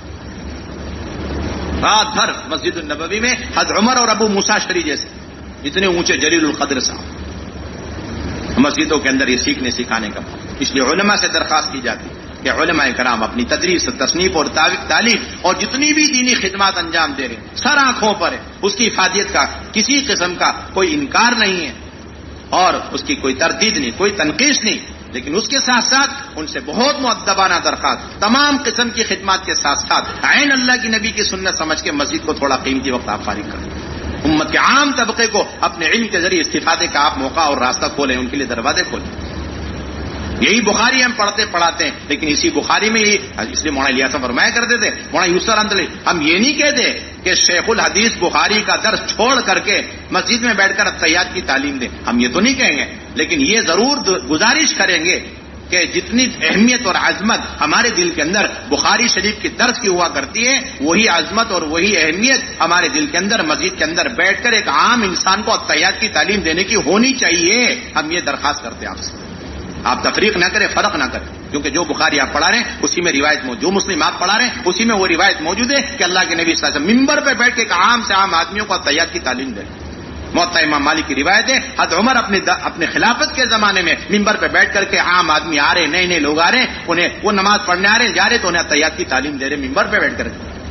رات بھر مسجد النبوی میں حضرت عمر اور ابو موسیٰ شری جیسے اتنے اونچے جلیل القدر صاحب مسجدوں کے اندر یہ سیکھنے سکھانے کا. اس لیے علماء سے درخواست کی جاتی ہے کہ علماء کرام اپنی تدریس، تصنیف اور تعلیم اور جتنی بھی دینی خدمات انجام دے رہے ہیں سر آنکھوں پر ہے، اس کی افادیت کا کسی قسم کا کوئی انکار نہیں ہے اور اس کی کوئی تردید نہیں، کوئی تنقیص نہیں، لیکن اس کے ساتھ ساتھ ان سے بہت مؤدبانہ درخواست تمام قسم کی خدمات کے ساتھ ساتھ عین اللہ کی نبی کی سنت سمجھ کے مسجد کو تھوڑا قیمتی وقت آپ فارغ کریں. امت کے عام طبقے کو اپنے علم کے ذریعے استفادے کا آپ موقع اور راستہ کھولیں، ان کے لیے دروازے کھولیں. یہی بخاری ہم پڑھتے پڑھاتے ہیں، لیکن اسی بخاری میں ہی اس لیے مولانا الیاس فرمایا کرتے تھے، مولانا یوسف رحمۃ ہم یہ نہیں کہتے کہ شیخ الحدیث بخاری کا درس چھوڑ کر کے مسجد میں بیٹھ کر اتحیات کی تعلیم دیں، ہم یہ تو نہیں کہیں گے، لیکن یہ ضرور گزارش کریں گے کہ جتنی اہمیت اور عظمت ہمارے دل کے اندر بخاری شریف کی درس کی ہوا کرتی ہے، وہی عظمت اور وہی اہمیت ہمارے دل کے اندر مسجد کے اندر بیٹھ کر ایک عام انسان کو اتحیات کی تعلیم دینے کی ہونی چاہیے. ہم یہ درخواست کرتے ہیں آپ سے، آپ تفریق نہ کریں، فرق نہ کریں، کیونکہ جو بخاری آپ پڑھا رہے ہیں اسی میں روایت موجود، جو مسلم آپ پڑھا رہے ہیں اسی میں وہ روایت موجود ہے کہ اللہ کے نبی صلی اللہ علیہ وسلم ممبر پہ بیٹھ کے ایک عام سے عام آدمیوں کو اتحیات کی تعلیم دیں. موطا امام مالک کی روایت ہے حضرت عمر اپنے اپنے خلافت کے زمانے میں ممبر پہ بیٹھ کر کے عام آدمی آ رہے، نئے نئے لوگ آ رہے ہیں، انہیں وہ نماز پڑھنے آ رہے ہیں، جا رہے تو انہیں اتحیات کی تعلیم دے رہے ممبر پہ بیٹھ کر.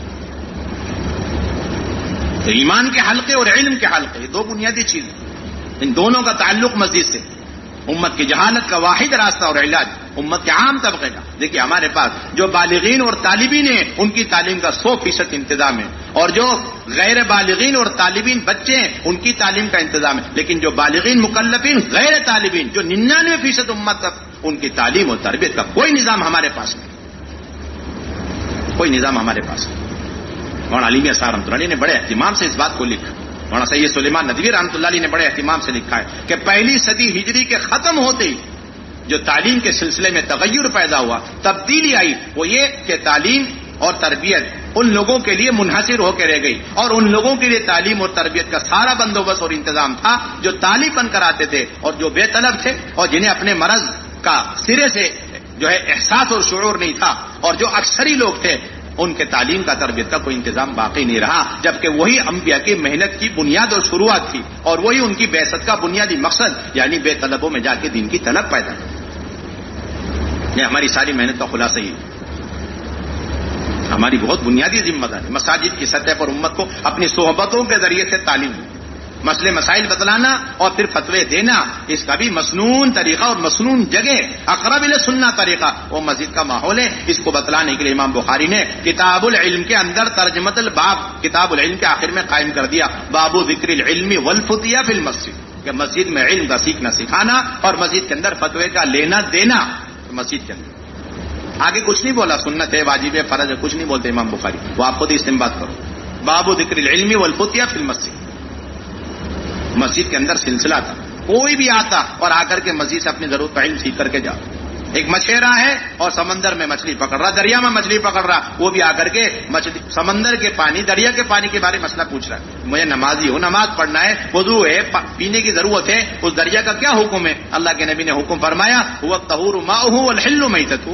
تو ایمان کے حلقے اور علم کے حلقے یہ دو بنیادی چیزیں، ان دونوں کا تعلق مسجد سے. امت کی جہالت کا واحد راستہ اور علاج امت کے عام طبقے کا. دیکھیے ہمارے پاس جو بالغین اور طالبین ہیں ان کی تعلیم کا سو فیصد انتظام ہے، اور جو غیر بالغین اور طالبین بچے ہیں ان کی تعلیم کا انتظام ہے، لیکن جو بالغین مکلفین غیر طالبین جو ننانوے فیصد امت کا ان کی تعلیم اور تربیت کا کوئی نظام ہمارے پاس نہیں، کوئی نظام ہمارے پاس نہیں. مولانا علی میاں صاحب رحمۃ اللہ علیہ نے بڑے اہتمام سے اس بات کو لکھا. مولانا سید سلیمان ندوی رحمۃ اللہ علیہ نے بڑے اہتمام سے لکھا ہے کہ پہلی صدی ہجری کے ختم ہوتے ہی جو تعلیم کے سلسلے میں تغیر پیدا ہوا، تبدیلی آئی، وہ یہ کہ تعلیم اور تربیت ان لوگوں کے لیے منحصر ہو کے رہ گئی، اور ان لوگوں کے لیے تعلیم اور تربیت کا سارا بندوبست اور انتظام تھا جو طالب بن کر آتے تھے اور جو بے طلب تھے اور جنہیں اپنے مرض کا سرے سے جو ہے احساس اور شعور نہیں تھا، اور جو اکثری لوگ تھے ان کے تعلیم کا تربیت کا کوئی انتظام باقی نہیں رہا، جبکہ وہی انبیاء کی محنت کی بنیاد اور شروعات تھی، اور وہی ان کی بعثت کا بنیادی مقصد یعنی بے طلبوں میں جا کے دین کی طلب پیدا کی. یہ ہماری ساری محنت کا خلاصہ ہی ہے. ہماری بہت بنیادی ذمہ داری مساجد کی سطح پر امت کو اپنی صحبتوں کے ذریعے سے تعلیم، مسئلے مسائل بتلانا اور پھر فتوے دینا، اس کا بھی مسنون طریقہ اور مسنون جگہ اقرب الی سنہ طریقہ وہ مسجد کا ماحول ہے. اس کو بتلانے کے لیے امام بخاری نے کتاب العلم کے اندر ترجمۃ الباب کتاب العلم کے آخر میں قائم کر دیا، باب ذکر العلم والفتیہ فی المسجد، کہ مسجد میں علم کا سیکھنا سکھانا اور مسجد کے اندر فتوے کا لینا دینا. مسجد کے اندر آگے کچھ نہیں بولا، سنت ہے، واجب ہے، فرض ہے، کچھ نہیں بولتے امام بخاری، وہ آپ خود استنباط کرو. باب ذکر العلم والفتیہ فی المسجد، مسجد کے اندر سلسلہ تھا، کوئی بھی آتا اور آ کر کے مسجد سے اپنی ضرورت کا علم سیکھ کر کے جا. ایک مچھیرا ہے اور سمندر میں مچھلی پکڑ رہا، دریا میں مچھلی پکڑ رہا، وہ بھی آ کر کے مچھلی سمندر کے پانی دریا کے پانی کے بارے میں مسئلہ پوچھ رہا ہے. مجھے نمازی ہو، نماز پڑھنا ہے، وضو ہے، پینے کی ضرورت ہے، اس دریا کا کیا حکم ہے؟ اللہ کے نبی نے حکم فرمایا هو الطهور ماؤه والحل میتته.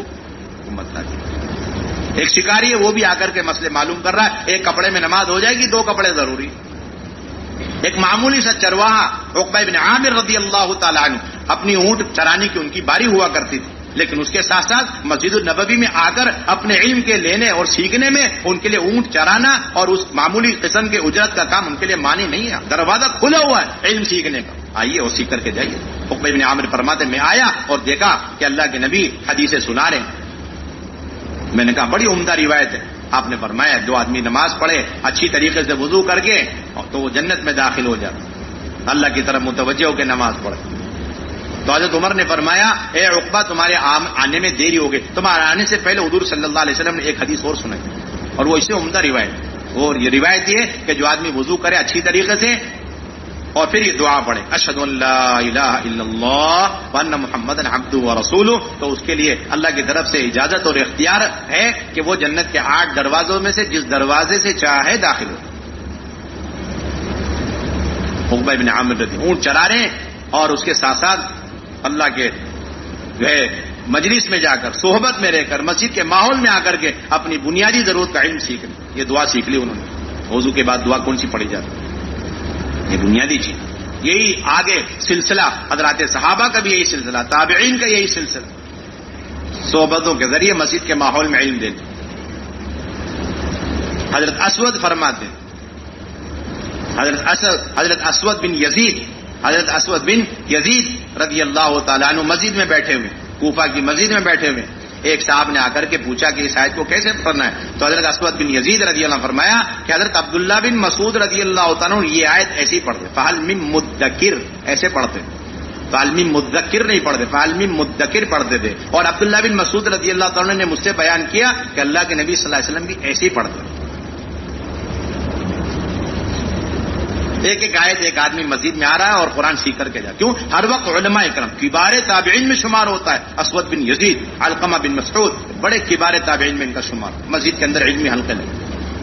ایک شکاری ہے، وہ بھی آ کر کے مسئلے معلوم کر رہا ہے، ایک کپڑے میں نماز ہو جائے گی، دو کپڑے ضروری. ایک معمولی سا چرواہا عقبہ بن عامر رضی اللہ تعالیٰ عنہ، اپنی اونٹ چرانے کی ان کی باری ہوا کرتی تھی، لیکن اس کے ساتھ ساتھ مسجد النبوی میں آ کر اپنے علم کے لینے اور سیکھنے میں ان کے لیے اونٹ چرانا اور اس معمولی قسم کے اجرت کا کام ان کے لیے مانی نہیں ہے. دروازہ کھلا ہوا ہے علم سیکھنے کا، آئیے اور سیکھ کر کے جائیے. عقبہ بن عامر فرماتے میں آیا اور دیکھا کہ اللہ کے نبی حدیثیں سنا رہے ہیں. میں نے کہا بڑی عمدہ روایت ہے. آپ نے فرمایا جو آدمی نماز پڑھے اچھی طریقے سے وضو کر کے تو وہ جنت میں داخل ہو جاتا، اللہ کی طرف متوجہ ہو کے نماز پڑھے. تو حضرت عمر نے فرمایا اے عقبہ تمہارے آنے میں دیری ہو گئی، تمہارے آنے سے پہلے حضور صلی اللہ علیہ وسلم نے ایک حدیث اور سنائی، اور وہ اس سے عمدہ روایت ہے. اور یہ روایت یہ کہ جو آدمی وضو کرے اچھی طریقے سے اور پھر یہ دعا پڑھے اشہد ان لا الہ الا اللہ وان محمدا عبدہ ورسولہ، تو اس کے لیے اللہ کی طرف سے اجازت اور اختیار ہے کہ وہ جنت کے آٹھ دروازوں میں سے جس دروازے سے چاہے داخل ہو. عقبہ بن عامر رضی اونٹ چرا رہے ہیں اور اس کے ساتھ ساتھ اللہ کے جو ہے مجلس میں جا کر صحبت میں رہ کر مسجد کے ماحول میں آ کر کے اپنی بنیادی ضرورت کا علم سیکھ لی. یہ دعا سیکھ لی انہوں نے. وضو کے بعد دعا کون سی پڑھی جاتی ہے؟ یہ بنیادی چیز. یہی آگے سلسلہ حضرات صحابہ کا بھی یہی سلسلہ، تابعین کا یہی سلسلہ، صحبتوں کے ذریعے مسجد کے ماحول میں علم دیتے. حضرت اسود فرماتے حضرت اسود حضرت اسود بن یزید حضرت اسود بن یزید رضی اللہ تعالیٰ عنہ مسجد میں بیٹھے ہوئے، کوفہ کی مسجد میں بیٹھے ہوئے. ایک صاحب نے آ کر کے پوچھا کہ اس آیت کو کیسے پڑھنا ہے، تو حضرت اسود بن یزید رضی اللہ عنہ فرمایا کہ حضرت عبداللہ بن مسعود رضی اللہ تعالیٰ عنہ یہ آیت ایسی پڑھتے، فہل من مدکر ایسے پڑھتے، فہل من مدکر نہیں پڑھتے، فہل من مدکر پڑھتے تھے. اور عبداللہ بن مسعود رضی اللہ تعالیٰ نے مجھ سے بیان کیا کہ اللہ کے نبی صلی اللہ علیہ وسلم بھی ایسے ہی پڑھتے. ایک ایک آیت ایک آدمی مسجد میں آ رہا ہے اور قرآن سیکھ کر کے جا. کیوں؟ ہر وقت علماء اکرام کبار تابعین میں شمار ہوتا ہے. اسود بن یزید، علقمہ بن مسعود بڑے کبار تابعین میں ان کا شمار، مسجد کے اندر علمی حلقے لگے.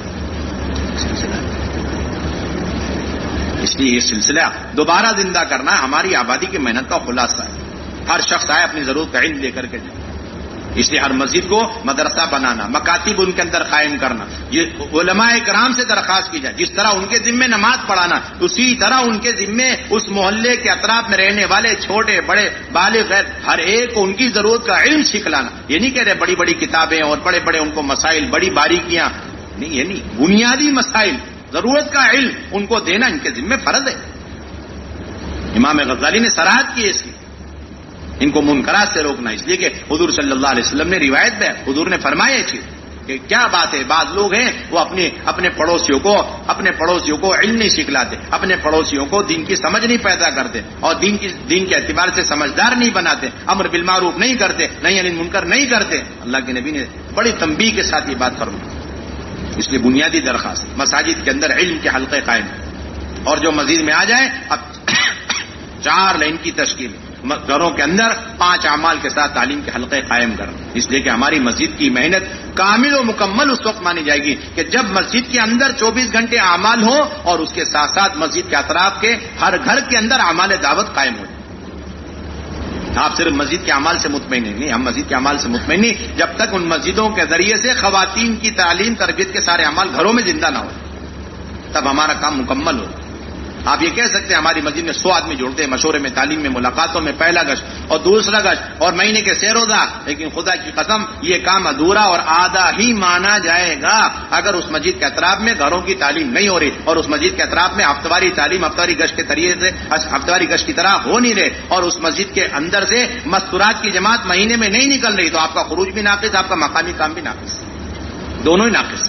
اس لیے یہ سلسلہ دوبارہ زندہ کرنا ہماری آبادی کی محنت کا خلاصہ ہے. ہر شخص آئے اپنی ضرورت کا علم لے کر کے جائے. اس لیے ہر مسجد کو مدرسہ بنانا، مکاتب ان کے اندر قائم کرنا، یہ علماء کرام سے درخواست کی جائے. جس طرح ان کے ذمے نماز پڑھانا، اسی طرح ان کے ذمے اس محلے کے اطراف میں رہنے والے چھوٹے بڑے بالغ غیر ہر ایک کو ان کی ضرورت کا علم سکھلانا. یہ نہیں کہہ رہے بڑی بڑی کتابیں اور بڑے بڑے ان کو مسائل، بڑی باریکیاں نہیں، یہ نہیں، بنیادی مسائل ضرورت کا علم ان کو دینا ان کے ذمے فرض ہے. امام غزالی نے صراحت کی اس کی، ان کو منکرات سے روکنا، اس لیے کہ حضور صلی اللہ علیہ وسلم نے روایت میں حضور نے فرمایا یہ چیز کہ کیا بات ہے. بعض لوگ ہیں وہ اپنے اپنے پڑوسیوں کو اپنے پڑوسیوں کو علم نہیں سکھلاتے، اپنے پڑوسیوں کو دین کی سمجھ نہیں پیدا کرتے اور دین کی دین کے اعتبار سے سمجھدار نہیں بناتے، امر بالمعروف نہیں کرتے، نہی عن المنکر نہیں کرتے. اللہ کے نبی نے بڑی تنبیہ کے ساتھ یہ بات فرمائی اس لیے بنیادی درخواست مساجد کے اندر علم کے حلقے قائم ہیں، اور جو مزید میں آ جائے اب چار لائن کی تشکیل، گھروں کے اندر پانچ اعمال کے ساتھ تعلیم کے حلقے قائم کرنا، اس لیے کہ ہماری مسجد کی محنت کامل و مکمل اس وقت مانی جائے گی کہ جب مسجد کے اندر چوبیس گھنٹے اعمال ہو اور اس کے ساتھ ساتھ مسجد کے اطراف کے ہر گھر کے اندر اعمال دعوت قائم ہو. آپ صرف مسجد کے اعمال سے مطمئن نہیں، ہم مسجد کے اعمال سے مطمئن نہیں جب تک ان مسجدوں کے ذریعے سے خواتین کی تعلیم تربیت کے سارے اعمال گھروں میں زندہ نہ ہو، تب ہمارا کام مکمل ہو. آپ یہ کہہ سکتے ہیں ہماری مسجد میں سو آدمی جڑتے ہیں مشورے میں، تعلیم میں، ملاقاتوں میں، پہلا گشت اور دوسرا گشت اور مہینے کے سہ روزہ، لیکن خدا کی قسم یہ کام ادھورا اور آدھا ہی مانا جائے گا اگر اس مسجد کے اطراف میں گھروں کی تعلیم نہیں ہو رہی اور اس مسجد کے اطراف میں ہفتواری تعلیم ہفتواری گشت کے طریقے سے ہفتواری گشت کی طرح ہو نہیں رہے اور اس مسجد کے اندر سے مستورات کی جماعت مہینے میں نہیں نکل رہی، تو آپ کا خروج بھی ناقص، آپ کا مقامی کام بھی ناقص، دونوں ہی ناقص.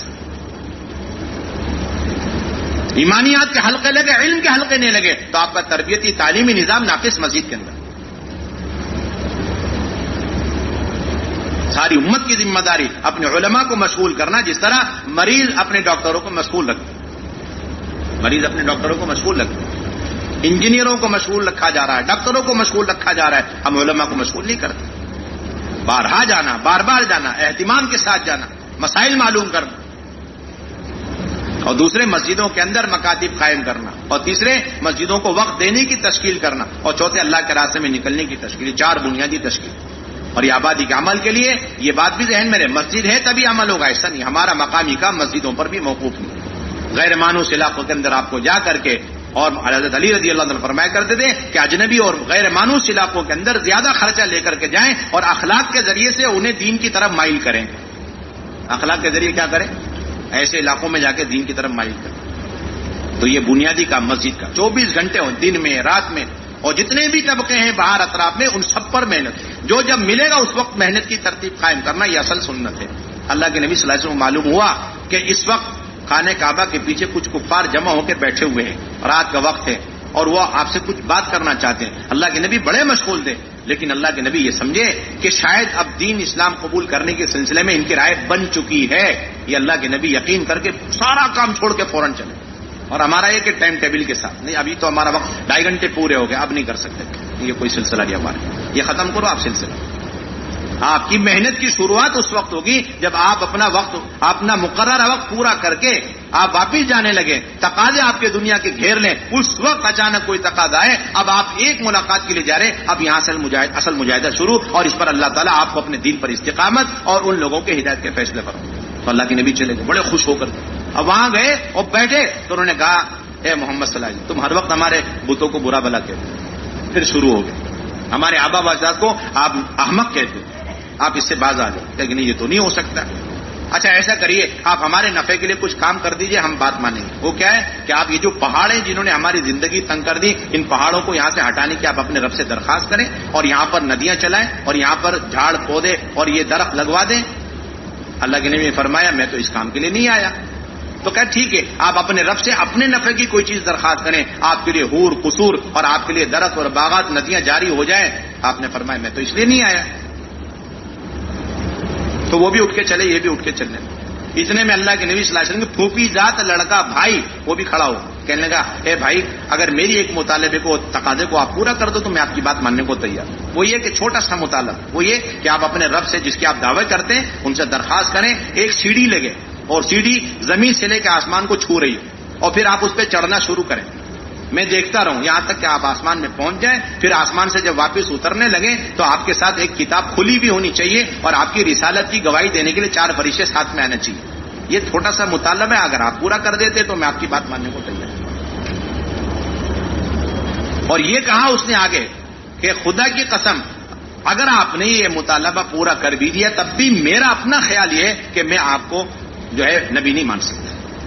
ایمانیات کے حلقے لگے، علم کے حلقے نہیں لگے تو آپ کا تربیتی تعلیمی نظام ناقص مسجد کے اندر. ساری امت کی ذمہ داری اپنے علماء کو مشغول کرنا، جس طرح مریض اپنے ڈاکٹروں کو مشغول رکھتے مریض اپنے ڈاکٹروں کو مشغول رکھتے انجینئروں کو مشغول رکھا جا رہا ہے، ڈاکٹروں کو مشغول رکھا جا رہا ہے، ہم علماء کو مشغول نہیں کرتے. بارہا جانا، بار بار جانا، اہتمام کے ساتھ جانا، مسائل معلوم کرنا، اور دوسرے مسجدوں کے اندر مکاتب قائم کرنا، اور تیسرے مسجدوں کو وقت دینے کی تشکیل کرنا، اور چوتھے اللہ کے راستے میں نکلنے کی تشکیل. چار بنیادی تشکیل. اور یہ آبادی کے عمل کے لیے یہ بات بھی ذہن میں رہے، مسجد ہے تبھی عمل ہوگا، ایسا نہیں. ہمارا مقامی کام مسجدوں پر بھی موقوف نہیں. غیر مانوس علاقوں کے اندر آپ کو جا کر کے، اور حضرت علی رضی اللہ عنہ فرمایا کرتے تھے کہ اجنبی اور غیر مانوس علاقوں کے اندر زیادہ خرچہ لے کر کے جائیں اور اخلاق کے ذریعے سے انہیں دین کی طرف مائل کریں. اخلاق کے ذریعے کیا کریں؟ ایسے علاقوں میں جا کے دین کی طرف مائل کریں. تو یہ بنیادی کام مسجد کا چوبیس گھنٹے ہوں، دن میں، رات میں، اور جتنے بھی طبقے ہیں باہر اطراف میں ان سب پر محنت. جو جب ملے گا اس وقت محنت کی ترتیب قائم کرنا، یہ اصل سنت ہے. اللہ کے نبی صلی اللہ علیہ وسلم کو معلوم ہوا کہ اس وقت خانہ کعبہ کے پیچھے کچھ کفار جمع ہو کے بیٹھے ہوئے ہیں، رات کا وقت ہے اور وہ آپ سے کچھ بات کرنا چاہتے ہیں. اللہ کے نبی بڑے مشغول تھے، لیکن اللہ کے نبی یہ سمجھے کہ شاید اب دین اسلام قبول کرنے کے سلسلے میں ان کی رائے بن چکی ہے. یہ اللہ کے نبی یقین کر کے سارا کام چھوڑ کے فوراً چلے. اور ہمارا یہ کہ ٹائم ٹیبل کے ساتھ نہیں، ابھی تو ہمارا وقت ڈھائی گھنٹے پورے ہو گئے، اب نہیں کر سکتے، یہ کوئی سلسلہ نہیں ہمارا، یہ ختم کرو آپ سلسلہ. آپ کی محنت کی شروعات اس وقت ہوگی جب آپ اپنا وقت، اپنا مقررہ وقت پورا کر کے آپ واپس جانے لگے. تقاضے آپ کے دنیا کے گھیر لیں، اس وقت اچانک کوئی تقاضا ہے، اب آپ ایک ملاقات کے لیے جا رہے ہیں، اب یہاں سے مجاہد اصل مجاہدہ شروع، اور اس پر اللہ تعالیٰ آپ کو اپنے دین پر استقامت اور ان لوگوں کے ہدایت کے فیصلے پر. تو اللہ کے نبی چلے گئے بڑے خوش ہو کر. اب وہاں گئے اور بیٹھے تو انہوں نے کہا اے محمد صلی اللہ علیہ وسلم، تم ہر وقت ہمارے بتوں کو برا بلا کہتے. پھر شروع ہو گئے، ہمارے آبا و اجداد کو آپ احمق کہتے، آپ اس سے باز آ جائیں. لیکن یہ تو نہیں ہو سکتا. اچھا ایسا کریے، آپ ہمارے نفع کے لیے کچھ کام کر دیجئے، ہم بات مانیں گے. وہ کیا ہے کہ آپ یہ جو پہاڑ ہیں جنہوں نے ہماری زندگی تنگ کر دی، ان پہاڑوں کو یہاں سے ہٹانے کی آپ اپنے رب سے درخواست کریں اور یہاں پر ندیاں چلائیں اور یہاں پر جھاڑ پودے اور یہ درخت لگوا دیں. اللہ کے نبی نے فرمایا میں تو اس کام کے لیے نہیں آیا. تو کہا ٹھیک ہے، آپ اپنے رب سے اپنے نفع کی کوئی چیز درخواست کریں، آپ کے لیے حور قصور اور آپ کے لیے درخت اور باغات ندیاں جاری ہو جائیں. آپ نے فرمایا میں تو اس لیے نہیں آیا. تو وہ بھی اٹھ کے چلے، یہ بھی اٹھ کے چلنے. اتنے میں اللہ کے نبی صلی اللہ علیہ وسلم کی پھوپھی ذات لڑکا بھائی وہ بھی کھڑا ہو، کہنے لگا اے بھائی اگر میری ایک مطالبے کو تقاضے کو آپ پورا کر دو تو میں آپ کی بات ماننے کو تیار. وہ یہ کہ چھوٹا سا مطالبہ، وہ یہ کہ آپ اپنے رب سے جس کے آپ دعوے کرتے ہیں ان سے درخواست کریں ایک سیڑھی لگے اور سیڑھی زمین سے لے کے آسمان کو چھو رہی اور پھر آپ اس پہ چڑھنا شروع کریں. میں دیکھتا رہوں یہاں تک کہ آپ آسمان میں پہنچ جائیں. پھر آسمان سے جب واپس اترنے لگیں تو آپ کے ساتھ ایک کتاب کھلی بھی ہونی چاہیے اور آپ کی رسالت کی گواہی دینے کے لیے چار فرشتے ساتھ میں آنا چاہیے. یہ چھوٹا سا مطالبہ ہے، اگر آپ پورا کر دیتے تو میں آپ کی بات ماننے کو تیار ہوں. اور یہ کہا اس نے آگے کہ خدا کی قسم اگر آپ نے یہ مطالبہ پورا کر بھی دیا تب بھی میرا اپنا خیال یہ ہے کہ میں آپ کو جو ہے نبی نہیں مان سکتا،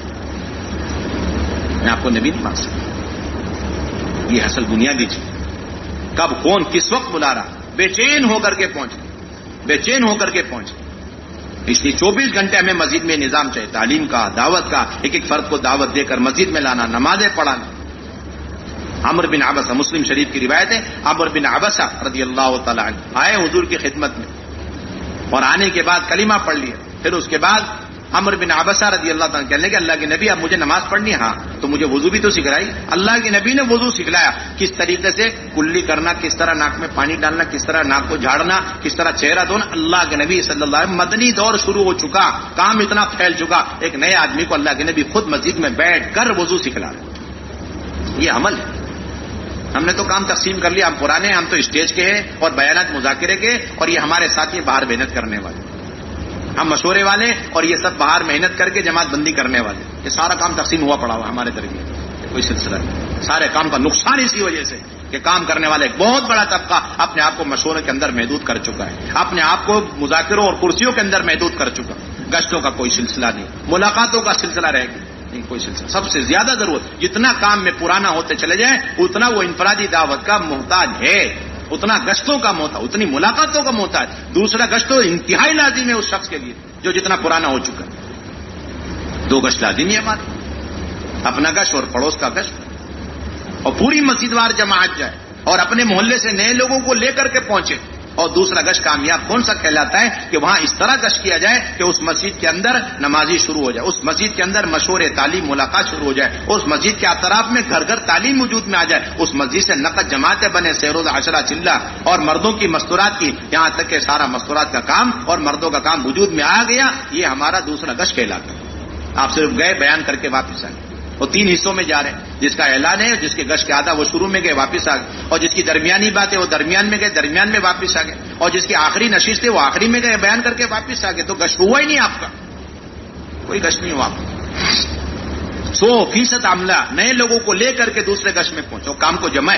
میں آپ کو نبی نہیں مان سکتا. یہ اصل بنیادی چیز. کب کون کس وقت بلا رہا، بے چین ہو کر کے پہنچے، بے چین ہو کر کے پہنچے. اس لیے چوبیس گھنٹے ہمیں مسجد میں نظام چاہیے، تعلیم کا، دعوت کا، ایک ایک فرد کو دعوت دے کر مسجد میں لانا، نمازیں پڑھانا. عمرو بن عبسہ، مسلم شریف کی روایت ہے، عمرو بن عبسہ رضی اللہ تعالی عنہ آئے حضور کی خدمت میں اور آنے کے بعد کلمہ پڑھ لیا. پھر اس کے بعد عمرو بن عبسہ رضی اللہ تعالیٰ کہنے لگے اللہ کے نبی اب مجھے نماز پڑھنی ہے. ہاں تو مجھے وضو بھی تو سکھلائی. اللہ کے نبی نے وضو سکھلایا, کس طریقے سے کلی کرنا, کس طرح ناک میں پانی ڈالنا, کس طرح ناک کو جھاڑنا, کس طرح چہرہ دھونا. اللہ کے نبی صلی اللہ علیہ وسلم, مدنی دور شروع ہو چکا, کام اتنا پھیل چکا, ایک نئے آدمی کو اللہ کے نبی خود مسجد میں بیٹھ کر وضو سکھلا رہے. یہ عمل ہے. ہم نے تو کام تقسیم کر لیا, ہم پرانے, ہم تو اسٹیج کے ہیں اور بیانات مذاکرے کے, اور یہ ہمارے ساتھی باہر محنت کرنے والے, ہم مشورے والے, اور یہ سب باہر محنت کر کے جماعت بندی کرنے والے. یہ سارا کام تقسیم ہوا پڑا ہوا ہمارے درمیان, کوئی سلسلہ نہیں. سارے کام کا نقصان اسی وجہ سے کہ کام کرنے والے ایک بہت بڑا طبقہ اپنے آپ کو مشورے کے اندر محدود کر چکا ہے, اپنے آپ کو مذاکروں اور کرسیوں کے اندر محدود کر چکا. گشتوں کا کوئی سلسلہ نہیں, ملاقاتوں کا سلسلہ رہ گیا نہیں, کوئی سلسلہ. سب سے زیادہ ضرورت جتنا کام میں پرانا ہوتے چلے جائیں اتنا وہ انفرادی دعوت کا محتاج ہے, اتنا گشتوں کا محتاج, اتنی ملاقاتوں کا محتاج. دوسرا گشت تو انتہائی لازمی ہے اس شخص کے لیے جو جتنا پرانا ہو چکا ہے. دو گشت لازمی ہے ہمارے, اپنا گشت اور پڑوس کا گشت, اور پوری مسجد وار جماعت جائے اور اپنے محلے سے نئے لوگوں کو لے کر کے پہنچے. اور دوسرا گشت کامیاب کون سا کہلاتا ہے کہ وہاں اس طرح گشت کیا جائے کہ اس مسجد کے اندر نمازی شروع ہو جائے, اس مسجد کے اندر مشورے تعلیم ملاقات شروع ہو جائے, اس مسجد کے اطراف میں گھر گھر تعلیم وجود میں آ جائے, اس مسجد سے نقد جماعتیں بنے, سیروز عشرہ چلہ اور مردوں کی مستورات کی, یہاں تک کہ سارا مستورات کا کام اور مردوں کا کام وجود میں آ گیا. یہ ہمارا دوسرا گشت کہلاتا ہے. آپ صرف گئے, بیان کر کے واپس آئے. وہ تین حصوں میں جا رہے ہیں, جس کا اعلان ہے, جس کے گشت کے آدھا وہ شروع میں گئے واپس آ گئے, اور جس کی درمیانی بات ہے وہ درمیان میں گئے درمیان میں واپس آ گئے, اور جس کی آخری نشست ہے وہ آخری میں گئے بیان کر کے واپس آ گئے. تو گشت ہوا ہی نہیں آپ کا, کوئی گشت نہیں ہوا آپ کا. سو فیصد عملہ نئے لوگوں کو لے کر کے دوسرے گشت میں پہنچو, کام کو جمائے.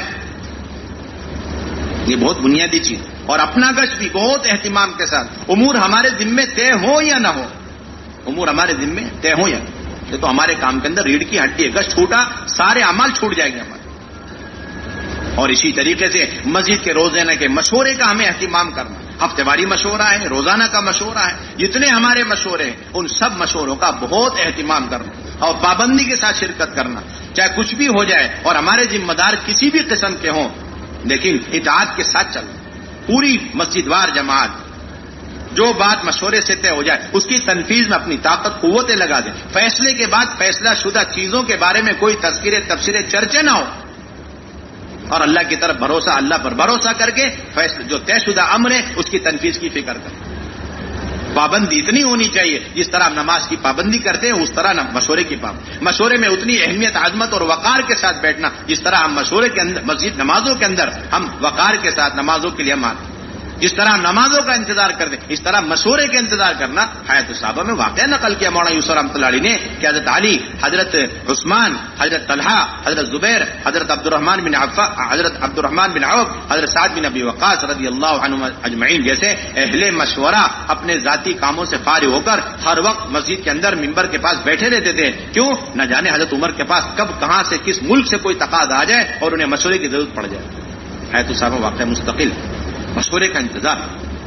یہ بہت بنیادی چیز. اور اپنا گشت بھی بہت اہتمام کے ساتھ, امور ہمارے ذمے طے ہو یا نہ ہو, امور ہمارے ذمے طے ہو یا نہ. یہ تو ہمارے کام کے اندر ریڑھ کی ہڈی ہے. گشت چھوٹا سارے اعمال چھوٹ جائیں گے ہمارے. اور اسی طریقے سے مسجد کے روزانہ کے مشورے کا ہمیں اہتمام کرنا, ہفتے واری مشورہ ہے, روزانہ کا مشورہ ہے, جتنے ہمارے مشورے ہیں ان سب مشوروں کا بہت اہتمام کرنا اور پابندی کے ساتھ شرکت کرنا, چاہے کچھ بھی ہو جائے اور ہمارے ذمہ دار کسی بھی قسم کے ہوں, لیکن اطاعت کے ساتھ چلنا. پوری مسجد وار جماعت جو بات مشورے سے طے ہو جائے اس کی تنفیذ میں اپنی طاقت قوتیں لگا دیں. فیصلے کے بعد فیصلہ شدہ چیزوں کے بارے میں کوئی تذکرے تبصرے چرچے نہ ہو, اور اللہ کی طرف بھروسہ, اللہ پر بھروسہ کر کے فیصلہ جو طے شدہ امر ہے اس کی تنفیذ کی فکر کریں. پابندی اتنی ہونی چاہیے جس طرح ہم نماز کی پابندی کرتے ہیں اس طرح مشورے کی پابندی, مشورے میں اتنی اہمیت, عظمت اور وقار کے ساتھ بیٹھنا جس طرح ہم مشورے کے اندر, مسجد نمازوں کے اندر ہم وقار کے ساتھ نمازوں کے لیے ہم آتے ہیں, جس طرح ہم نمازوں کا انتظار کرتے ہیں اس طرح مشورے کا انتظار کرنا. حیات الصحابہ میں واقعہ نقل کیا مولانا یوسف رحمۃ اللہ علیہ نے کہ حضرت علی, حضرت عثمان, حضرت طلحہ, حضرت زبیر, حضرت عبد الرحمن بن عوف, حضرت عبد الرحمن بن عوف, حضرت سعد بن ابی وقاص رضی اللہ عنہم اجمعین جیسے اہل مشورہ اپنے ذاتی کاموں سے فارغ ہو کر ہر وقت مسجد کے اندر منبر کے پاس بیٹھے رہتے تھے. کیوں؟ نہ جانے حضرت عمر کے پاس کب کہاں سے کس ملک سے کوئی تقاضا آ جائے اور انہیں مشورے کی ضرورت پڑ جائے. حیات الصحابہ واقعہ مستقل مشورے کا انتظار,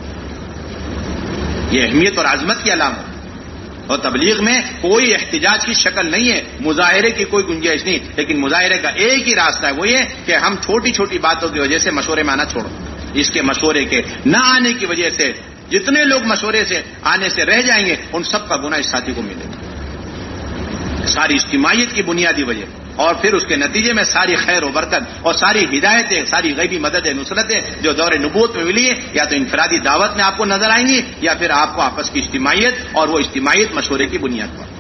یہ اہمیت اور عظمت کی علامت. اور تبلیغ میں کوئی احتجاج کی شکل نہیں ہے, مظاہرے کی کوئی گنجائش نہیں, لیکن مظاہرے کا ایک ہی راستہ ہے, وہ یہ کہ ہم چھوٹی چھوٹی باتوں کی وجہ سے مشورے میں آنا چھوڑ دیں. اس کے مشورے کے نہ آنے کی وجہ سے جتنے لوگ مشورے سے آنے سے رہ جائیں گے ان سب کا گناہ اس ساتھی کو ملے گا. ساری اجتماعیت کی بنیادی وجہ, اور پھر اس کے نتیجے میں ساری خیر و برکت اور ساری ہدایتیں, ساری غیبی مدد نصرتیں جو دور نبوت میں ملی ہے, یا تو انفرادی دعوت میں آپ کو نظر آئیں گی یا پھر آپ کو آپس کی اجتماعیت, اور وہ اجتماعیت مشورے کی بنیاد پر.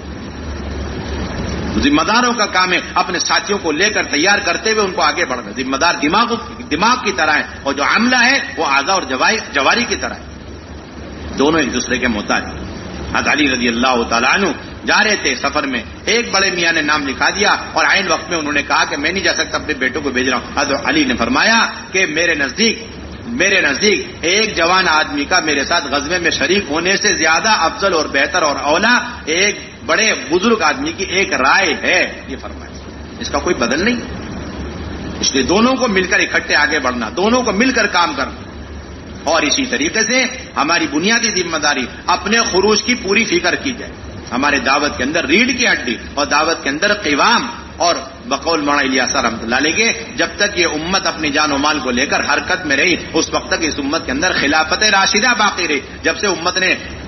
ذمہ داروں کا کام ہے اپنے ساتھیوں کو لے کر تیار کرتے ہوئے ان کو آگے بڑھنا. ذمہ دار دماغ دماغ کی طرح ہے, اور جو عملہ ہے وہ اعضاء اور جواری کی طرح ہے, دونوں ایک دوسرے کے محتاج. حضرت علی رضی اللہ تعالیٰ عنہ جا رہے تھے سفر میں, ایک بڑے میاں نے نام لکھا دیا اور عین وقت میں انہوں نے کہا کہ میں نہیں جا سکتا, اپنے بیٹوں کو بھیج رہا ہوں. حضرت علی نے فرمایا کہ میرے نزدیک میرے نزدیک ایک جوان آدمی کا میرے ساتھ غزوے میں شریک ہونے سے زیادہ افضل اور بہتر اور اولا ایک بڑے بزرگ آدمی کی ایک رائے ہے. یہ فرمایا, اس کا کوئی بدل نہیں. اس لیے دونوں کو مل کر اکٹھے آگے بڑھنا, دونوں کو مل کر کام کرنا. اور اسی طریقے سے ہماری بنیادی ذمہ داری اپنے خروج کی پوری فکر کی جائے. ہمارے دعوت کے اندر ریڑھ کی ہڈی اور دعوت کے اندر قوام, اور بقول مولانا الیاس رحمۃ اللہ علیہ کے جب تک یہ امت اپنی جان و مال کو لے کر حرکت میں رہی اس وقت تک اس امت کے اندر خلافت راشدہ باقی رہی. جب سے امت نے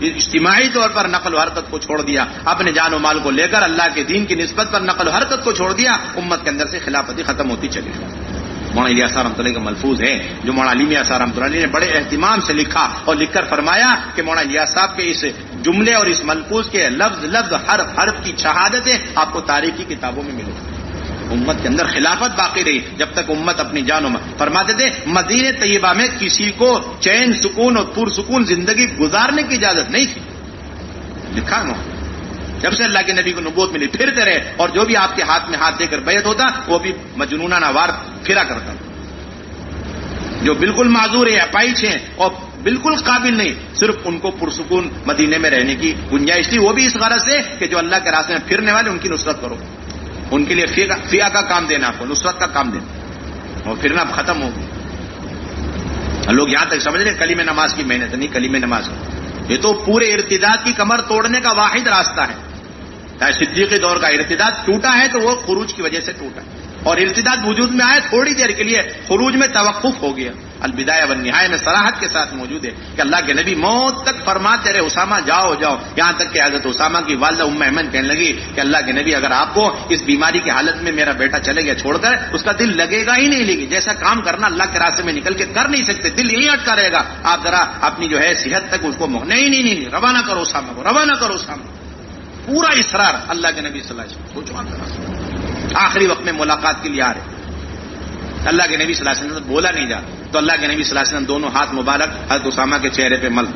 اجتماعی طور پر نقل و حرکت کو چھوڑ دیا، اپنے جان و مال کو لے کر اللہ کے دین کی نسبت پر نقل و حرکت کو چھوڑ دیا، امت کے اندر سے خلافتی ختم ہوتی چلی گئی۔ مولانا الیاس رحمۃ اللہ کا ملفوظ ہے جو مولانا علی میاں صاحب رحمۃ اللہ نے بڑے اہتمام سے لکھا اور لکھ کر فرمایا کہ مولانا الیاس صاحب کے اس جملے اور اس ملفوظ کے لفظ لفظ حرف حرف کی شہادتیں آپ کو تاریخی کتابوں میں ملیں گی۔ امت کے اندر خلافت باقی رہی جب تک امت اپنی جان و مال، فرماتے تھے مدینہ طیبہ میں کسی کو چین سکون اور پرسکون زندگی گزارنے کی اجازت نہیں تھی، لکھا نا۔ جب سے اللہ کے نبی کو نبوت ملی پھرتے رہے، اور جو بھی آپ کے ہاتھ میں ہاتھ دے کر بیعت ہوتا وہ بھی مجنونانہ وار پھرا کرتا، جو بالکل معذور ہے، اپائچ ہیں اور بالکل قابل نہیں، صرف ان کو پرسکون مدینے میں رہنے کی گنجائش تھی، وہ بھی اس غرض سے کہ جو اللہ کے راستے میں پھرنے والے ان کی نصرت کرو، ان کے لیے فیا کا کام دینا، آپ کو نصرت کا کام دینا، اور پھرنا اب ختم ہو گیا۔ لوگ یہاں تک سمجھ رہے کلمہ نماز کی محنت نہیں، کلمہ نماز یہ تو پورے ارتداد کی کمر توڑنے کا واحد راستہ ہے۔ صدیقی دور کا ارتداد ٹوٹا ہے تو وہ خروج کی وجہ سے ٹوٹا، اور ارتداد وجود میں آئے تھوڑی دیر کے لیے، خروج میں توقف ہو گیا۔ البدایہ والنہایہ میں صراحت کے ساتھ موجود ہے کہ اللہ کے نبی موت تک فرماتے رہے اسامہ جاؤ جاؤ، یہاں تک کہ حضرت اسامہ کی والدہ ام ایمن کہنے لگی کہ اللہ کے نبی اگر آپ کو اس بیماری کی حالت میں میرا بیٹا چلے گیا چھوڑ کر، اس کا دل لگے گا ہی نہیں، لگے جیسا کام کرنا اللہ کے راستے میں نکل کے کر نہیں سکتے، دل یہیں اٹکا رہے گا، آپ ذرا اپنی جو ہے صحت تک اس کو نہیں نہیں نہیں روانہ کرو اسامہ کو، روانہ کرو اسامہ، پورا اصرار اللہ کے نبی صلی اللہ علیہ وسلم۔ سوچو آپ آخری وقت میں ملاقات کے لیے آ رہے، اللہ کے نبی صلی اللہ علیہ وسلم بولا نہیں جا تو اللہ کے نبی صلی اللہ علیہ وسلم دونوں ہاتھ مبارک حضرت اسامہ کے چہرے پہ مل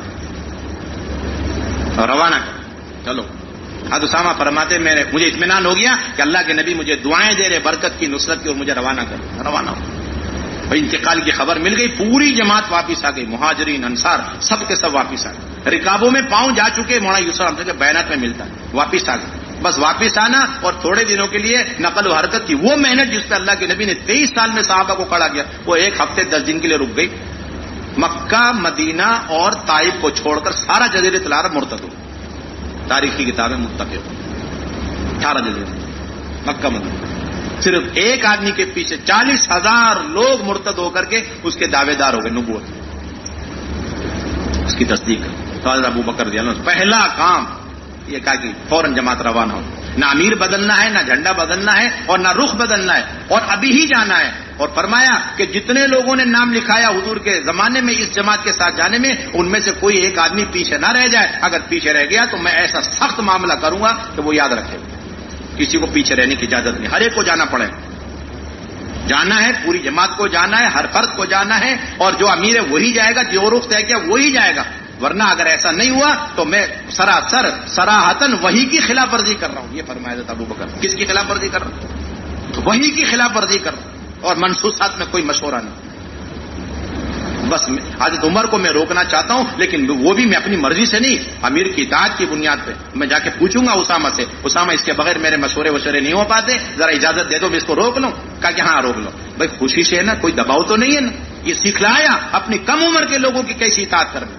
اور روانہ کر، چلو۔ حضرت اسامہ فرماتے میں مجھے اطمینان ہو گیا کہ اللہ کے نبی مجھے دعائیں دے رہے برکت کی، نصرت کی، اور مجھے روانہ کر، روانہ ہو۔ بھائی انتقال کی خبر مل گئی، پوری جماعت واپس آ گئی، مہاجرین انصار سب کے سب واپس آ گئے، رکابوں میں پاؤں جا چکے، مولانا یوسف ہم سے بیانات میں ملتا ہے، واپس آ گئے۔ بس واپس آنا اور تھوڑے دنوں کے لیے نقل و حرکت کی وہ محنت جس پہ اللہ کے نبی نے تیئیس سال میں صحابہ کو کھڑا کیا، وہ ایک ہفتے دس دن کے لیے رک گئی۔ مکہ، مدینہ اور طائف کو چھوڑ کر سارا جزیرۃ العرب مرتد ہو، تاریخی کتابیں متفق سارا جزیرہ مکہ مدینہ، صرف ایک آدمی کے پیچھے چالیس ہزار لوگ مرتد ہو کر کے اس کے دعوے دار ہو گئے نبوت، اس کی تصدیق تو حضرت ابو بکر رضی اللہ عنہ پہلا کام یہ کہا کہ فوراً جماعت روانہ ہو، نہ امیر بدلنا ہے، نہ جھنڈا بدلنا ہے، اور نہ رخ بدلنا ہے، اور ابھی ہی جانا ہے۔ اور فرمایا کہ جتنے لوگوں نے نام لکھایا حضور کے زمانے میں اس جماعت کے ساتھ جانے میں، ان میں سے کوئی ایک آدمی پیچھے نہ رہ جائے، اگر پیچھے رہ گیا تو میں ایسا سخت معاملہ کروں گا کہ وہ یاد رکھے، کسی کو پیچھے رہنے کی اجازت نہیں، ہر ایک کو جانا پڑے، جانا ہے، پوری جماعت کو جانا ہے، ہر فرد کو جانا ہے، اور جو امیر ہے وہی جائے گا، جو رخ طے کیا وہی جائے گا، ورنہ اگر ایسا نہیں ہوا تو میں سراسر صراحتاً وہی کی خلاف ورزی کر رہا ہوں۔ یہ فرمایا حضرت ابو بکر، کس کی خلاف ورزی کر رہا ہوں؟ وہی کی خلاف ورزی کر رہا ہوں، اور منصوصات میں کوئی مشورہ نہیں۔ بس حضرت عمر کو میں روکنا چاہتا ہوں، لیکن وہ بھی میں اپنی مرضی سے نہیں، امیر کی اطاعت کی بنیاد پہ میں جا کے پوچھوں گا اسامہ سے، اسامہ اس کے بغیر میرے مشورے وشورے نہیں ہو پاتے، ذرا اجازت دے دو میں اس کو روک لوں۔ کہا کہ ہاں روک لو۔ بھائی خوشی سے ہے نا، کوئی دباؤ تو نہیں ہے نا، یہ سکھلایا اپنی کم عمر کے لوگوں کی کیسی اطاعت کرنا،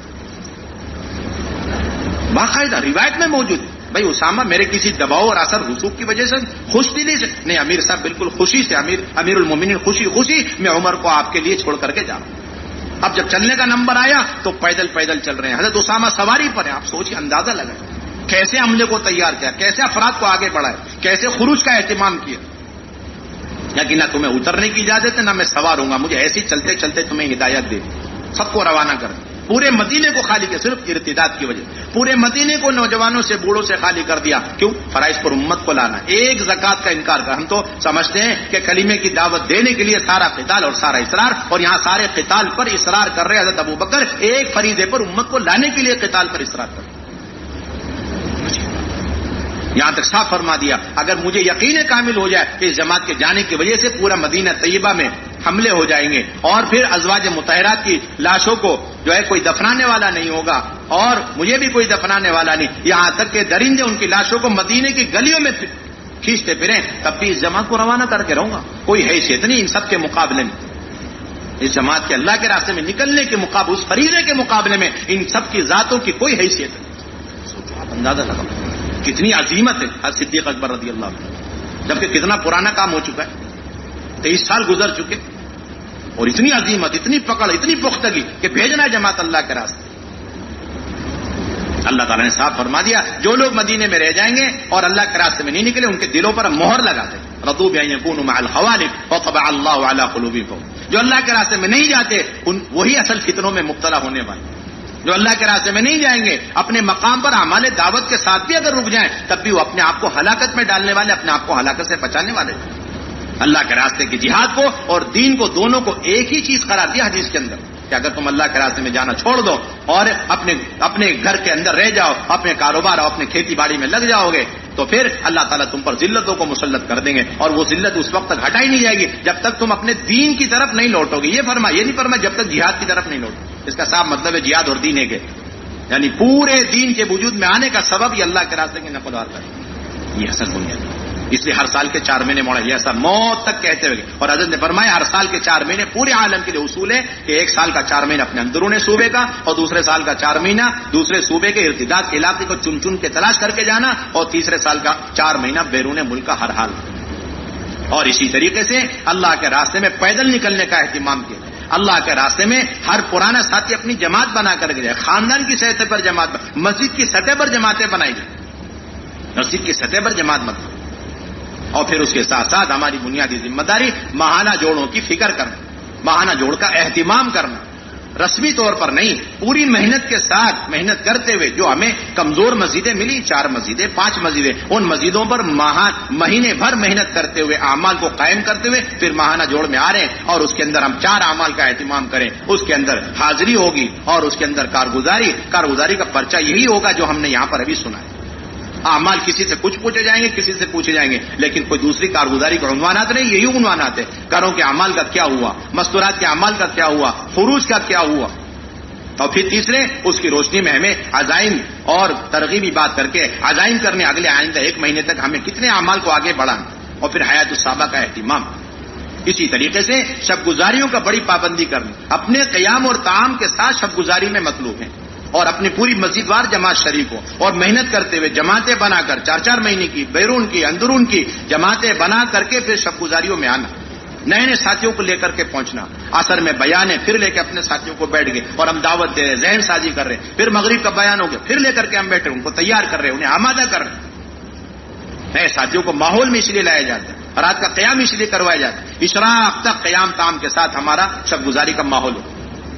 باقاعدہ روایت میں موجود ہے۔ بھائی اسامہ میرے کسی دباؤ اور اثر رسوخ کی وجہ سے خوش دلی سے نہیں، امیر صاحب بالکل خوشی سے، امیر امیر المومنین خوشی خوشی میں عمر کو آپ کے لیے چھوڑ کر کے جا رہا ہوں۔ اب جب چلنے کا نمبر آیا تو پیدل پیدل چل رہے ہیں، حضرت اسامہ سواری پر ہیں، آپ سوچیے، اندازہ لگائیں کیسے حملے کو تیار کیا، کیسے افراد کو آگے بڑھائے، کیسے خروج کا اہتمام کیا، یا کہ نہ تمہیں اترنے کی اجازت ہے نہ میں سوار ہوں گا، مجھے ایسی چلتے چلتے تمہیں ہدایت دے، سب کو روانہ کر، پورے مدینے کو خالی کیا، صرف ارتداد کی وجہ پورے مدینے کو نوجوانوں سے بوڑھوں سے خالی کر دیا، کیوں؟ فرائض پر امت کو لانا، ایک زکات کا انکار کر۔ ہم تو سمجھتے ہیں کہ کلمے کی دعوت دینے کے لیے سارا قتال اور سارا اصرار، اور یہاں سارے قتال پر اصرار کر رہے حضرت ابو بکر، ایک فریضے پر امت کو لانے کے لیے قتال پر اصرار کر رہے، یہاں تک صاف فرما دیا اگر مجھے یقین کامل ہو جائے کہ اس جماعت کے جانے کی وجہ سے پورا مدینہ طیبہ میں حملے ہو جائیں گے، اور پھر ازواج مطہرات کی لاشوں کو جو ہے کوئی دفنانے والا نہیں ہوگا، اور مجھے بھی کوئی دفنانے والا نہیں، یہاں تک کہ درندے ان کی لاشوں کو مدینے کی گلیوں میں کھینچتے پھریں، تب بھی اس جماعت کو روانہ کر کے رہوں گا، کوئی حیثیت نہیں ان سب کے مقابلے میں، اس جماعت کے اللہ کے راستے میں نکلنے کے مقابلے، اس فریضے کے مقابلے میں ان سب کی ذاتوں کی کوئی حیثیت نہیں۔ سوچو آپ، اندازہ لگاؤ کتنی عظیمت ہے حضرت صدیق اکبر رضی اللہ عنہ، جبکہ کتنا پرانا کام ہو چکا ہے، تیئیس سال گزر چکے، اور اتنی عظیمت، اتنی پکڑ، اتنی پختگی کہ بھیجنا ہے جماعت اللہ کے راستے۔ اللہ تعالیٰ نے صاف فرما دیا جو لوگ مدینے میں رہ جائیں گے اور اللہ کے راستے میں نہیں نکلے ان کے دلوں پر مہر لگا دیں. رضوا بأن يكونوا مع الخوالف وطبع الله على قلوبهم. جو اللہ کے راستے میں نہیں جاتے ان وہی اصل فتنوں میں مبتلا ہونے والے. جو اللہ کے راستے میں نہیں جائیں گے اپنے مقام پر اعمال دعوت کے ساتھ بھی اگر رک جائیں تب بھی وہ اپنے آپ کو ہلاکت میں ڈالنے والے, اپنے آپ کو ہلاکت سے بچانے والے. اللہ کے راستے کے جہاد کو اور دین کو دونوں کو ایک ہی چیز قرار دیا حدیث کے اندر کہ اگر تم اللہ کے راستے میں جانا چھوڑ دو اور اپنے اپنے گھر کے اندر رہ جاؤ, اپنے کاروبار اور اپنے کھیتی باڑی میں لگ جاؤ گے تو پھر اللہ تعالیٰ تم پر ذلتوں کو مسلط کر دیں گے اور وہ ذلت اس وقت تک ہٹائی نہیں جائے گی جب تک تم اپنے دین کی طرف نہیں لوٹو گے. یہ فرما یہ نہیں فرما جب تک جہاد کی طرف نہیں لوٹو. اس کا صاف مطلب ہے جہاد اور دین ایک ہے, یعنی پورے دین کے وجود میں آنے کا سبب یہ اللہ کے راستے کی نقل کرے. یہ اصل بنیاد ہے. اس لیے ہر سال کے چار مہینے موڑا یہ ایسا موت تک کہتے ہوئے اور حضرت نے فرمایا ہر سال کے چار مہینے پورے عالم کے لیے اصول ہے کہ ایک سال کا چار مہینہ اپنے اندرون صوبے کا اور دوسرے سال کا چار مہینہ دوسرے صوبے کے ارتداد کے علاقے کو چن چن کے تلاش کر کے جانا اور تیسرے سال کا چار مہینہ بیرون ملک کا ہر حال. اور اسی طریقے سے اللہ کے راستے میں پیدل نکلنے کا اہتمام کیا. اللہ کے راستے میں ہر پرانا ساتھی اپنی جماعت بنا کر کے جائے, خاندان کی سطح پر جماعت, مسجد کی سطح پر جماعتیں بنائی جائیں, مسجد کی سطح پر جماعت مت. اور پھر اس کے ساتھ ساتھ ہماری بنیادی ذمہ داری ماہانہ جوڑوں کی فکر کرنا, ماہانہ جوڑ کا اہتمام کرنا, رسمی طور پر نہیں پوری محنت کے ساتھ محنت کرتے ہوئے. جو ہمیں کمزور مسجدیں ملی, چار مسجدیں پانچ مسجدیں, ان مسجدوں پر ماہ مہینے بھر محنت کرتے ہوئے اعمال کو قائم کرتے ہوئے پھر ماہانہ جوڑ میں آ رہے ہیں اور اس کے اندر ہم چار اعمال کا اہتمام کریں. اس کے اندر حاضری ہوگی اور اس کے اندر کارگزاری. کارگزاری کا پرچہ یہی ہوگا جو ہم نے یہاں پر ابھی سنا ہے. اعمال کسی سے کچھ پوچھے جائیں گے, کسی سے پوچھے جائیں گے, لیکن کوئی دوسری کارگزاری کے عنوانات نہیں, یہی عنوانات ہیں. کروں کے اعمال کا کیا ہوا, مستورات کے اعمال کا کیا ہوا, خروج کا کیا ہوا. اور پھر تیسرے اس کی روشنی میں ہمیں عزائم اور ترغیبی بات کر کے عزائم کرنے اگلے آئندہ ایک مہینے تک ہمیں کتنے اعمال کو آگے بڑھانا. اور پھر حیات الصحابہ کا اہتمام. اسی طریقے سے شب گزاریوں کا بڑی پابندی کرنی, اپنے قیام اور طعام کے ساتھ شب گزاری میں مطلوب ہیں اور اپنی پوری مسجد وار جماعت شریک ہو اور محنت کرتے ہوئے جماعتیں بنا کر چار چار مہینے کی بیرون کی اندرون کی جماعتیں بنا کر کے پھر شب گزاریوں میں آنا, نئے نئے ساتھیوں کو لے کر کے پہنچنا. عصر میں بیان ہے پھر لے کے اپنے ساتھیوں کو بیٹھ گئے اور ہم دعوت دے رہے, ذہن سازی کر رہے ہیں. پھر مغرب کا بیان ہو گیا پھر لے کر کے ہم بیٹھے, ان کو تیار کر رہے ہیں, انہیں آمادہ کر رہے ہیں. نئے ساتھیوں کو ماحول میں اس لیے لایا جاتا ہے, رات کا قیام اس لیے کروایا جاتا ہے اشراق تک قیام تام کے ساتھ ہمارا شب گزاری کا ماحول ہو.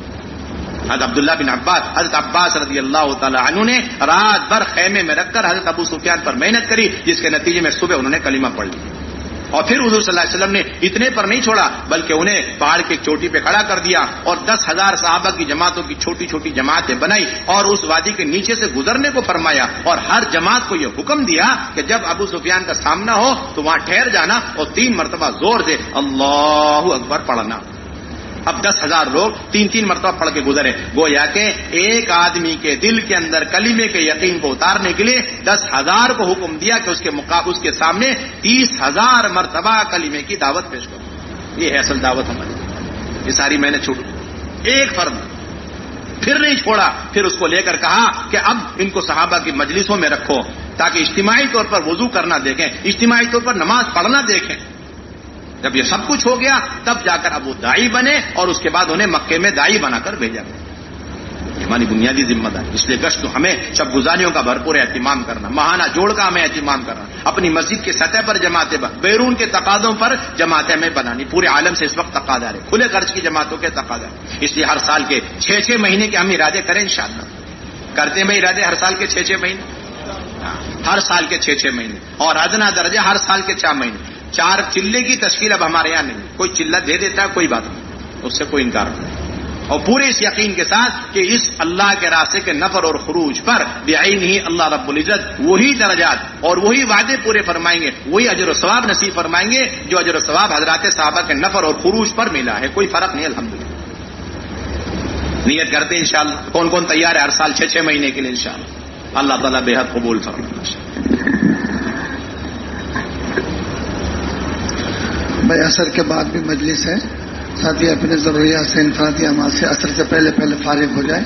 حضرت عبداللہ بن عباس حضرت عباس رضی اللہ تعالی عنہ نے رات بھر خیمے میں رکھ کر حضرت ابو سفیان پر محنت کری, جس کے نتیجے میں صبح انہوں نے کلمہ پڑھ لیا. اور پھر حضور صلی اللہ علیہ وسلم نے اتنے پر نہیں چھوڑا بلکہ انہیں پہاڑ کی چوٹی پہ کھڑا کر دیا اور دس ہزار صحابہ کی جماعتوں کی چھوٹی چھوٹی جماعتیں بنائی اور اس وادی کے نیچے سے گزرنے کو فرمایا اور ہر جماعت کو یہ حکم دیا کہ جب ابو سفیان کا سامنا ہو تو وہاں ٹھہر جانا اور تین مرتبہ زور سے اللہ اکبر پڑھنا. اب دس ہزار لوگ تین تین مرتبہ پڑھ کے گزرے. گویا کہ ایک آدمی کے دل کے اندر کلمے کے یقین کو اتارنے کے لیے دس ہزار کو حکم دیا کہ اس کے مقابل اس کے سامنے تیس ہزار مرتبہ کلمے کی دعوت پیش کرو. یہ ہے اصل دعوت ہماری. یہ ساری میں نے چھوڑ ایک فرد پھر نہیں چھوڑا, پھر اس کو لے کر کہا کہ اب ان کو صحابہ کی مجلسوں میں رکھو تاکہ اجتماعی طور پر وضو کرنا دیکھیں, اجتماعی طور پر نماز پڑھنا دیکھیں. جب یہ سب کچھ ہو گیا تب جا کر اب وہ داعی بنے اور اس کے بعد انہیں مکے میں داعی بنا کر بھیجا گیا. یہ ہماری بنیادی ذمہ داری. اس لیے گشت ہمیں شب گزاریوں کا بھرپور اہتمام کرنا, ماہانہ جوڑ کا ہمیں اہتمام کرنا, اپنی مسجد کی سطح پر جماعتیں, بیرون کے تقاضوں پر جماعتیں میں بنانی. پورے عالم سے اس وقت تقاضا ہے, کھلے خرچ کی جماعتوں کے تقاضا ہے. اس لیے ہر سال کے چھ چھ مہینے کے ہم ارادے کریں انشاءاللہ. کرتے ہیں بھائی ارادے ہر سال کے چھ چھ مہینے, ہر سال کے چھ چھ مہینے اور ادنا درجہ ہر سال کے چار مہینے. چار چلے کی تشکیل اب ہمارے یہاں نہیں, کوئی چلہ دے دیتا ہے کوئی بات نہیں, اس سے کوئی انکار نہیں. اور پورے اس یقین کے ساتھ کہ اس اللہ کے راستے کے نفر اور خروج پر بعین ہی اللہ رب العزت وہی درجات اور وہی وعدے پورے فرمائیں گے, وہی اجر و ثواب نصیب فرمائیں گے جو اجر و ثواب حضرات صحابہ کے نفر اور خروج پر ملا ہے. کوئی فرق نہیں الحمدللہ. نیت کرتے ہیں انشاءاللہ. کون کون تیار ہے ہر سال چھ چھ مہینے کے لیے انشاءاللہ. اللہ تعالیٰ بے حد قبول فرمائے. بھائی عصر کے بعد بھی مجلس ہے, ساتھ ہی اپنے ضروریات سے انفرادی اعمال سے عصر سے پہلے پہلے فارغ ہو جائے.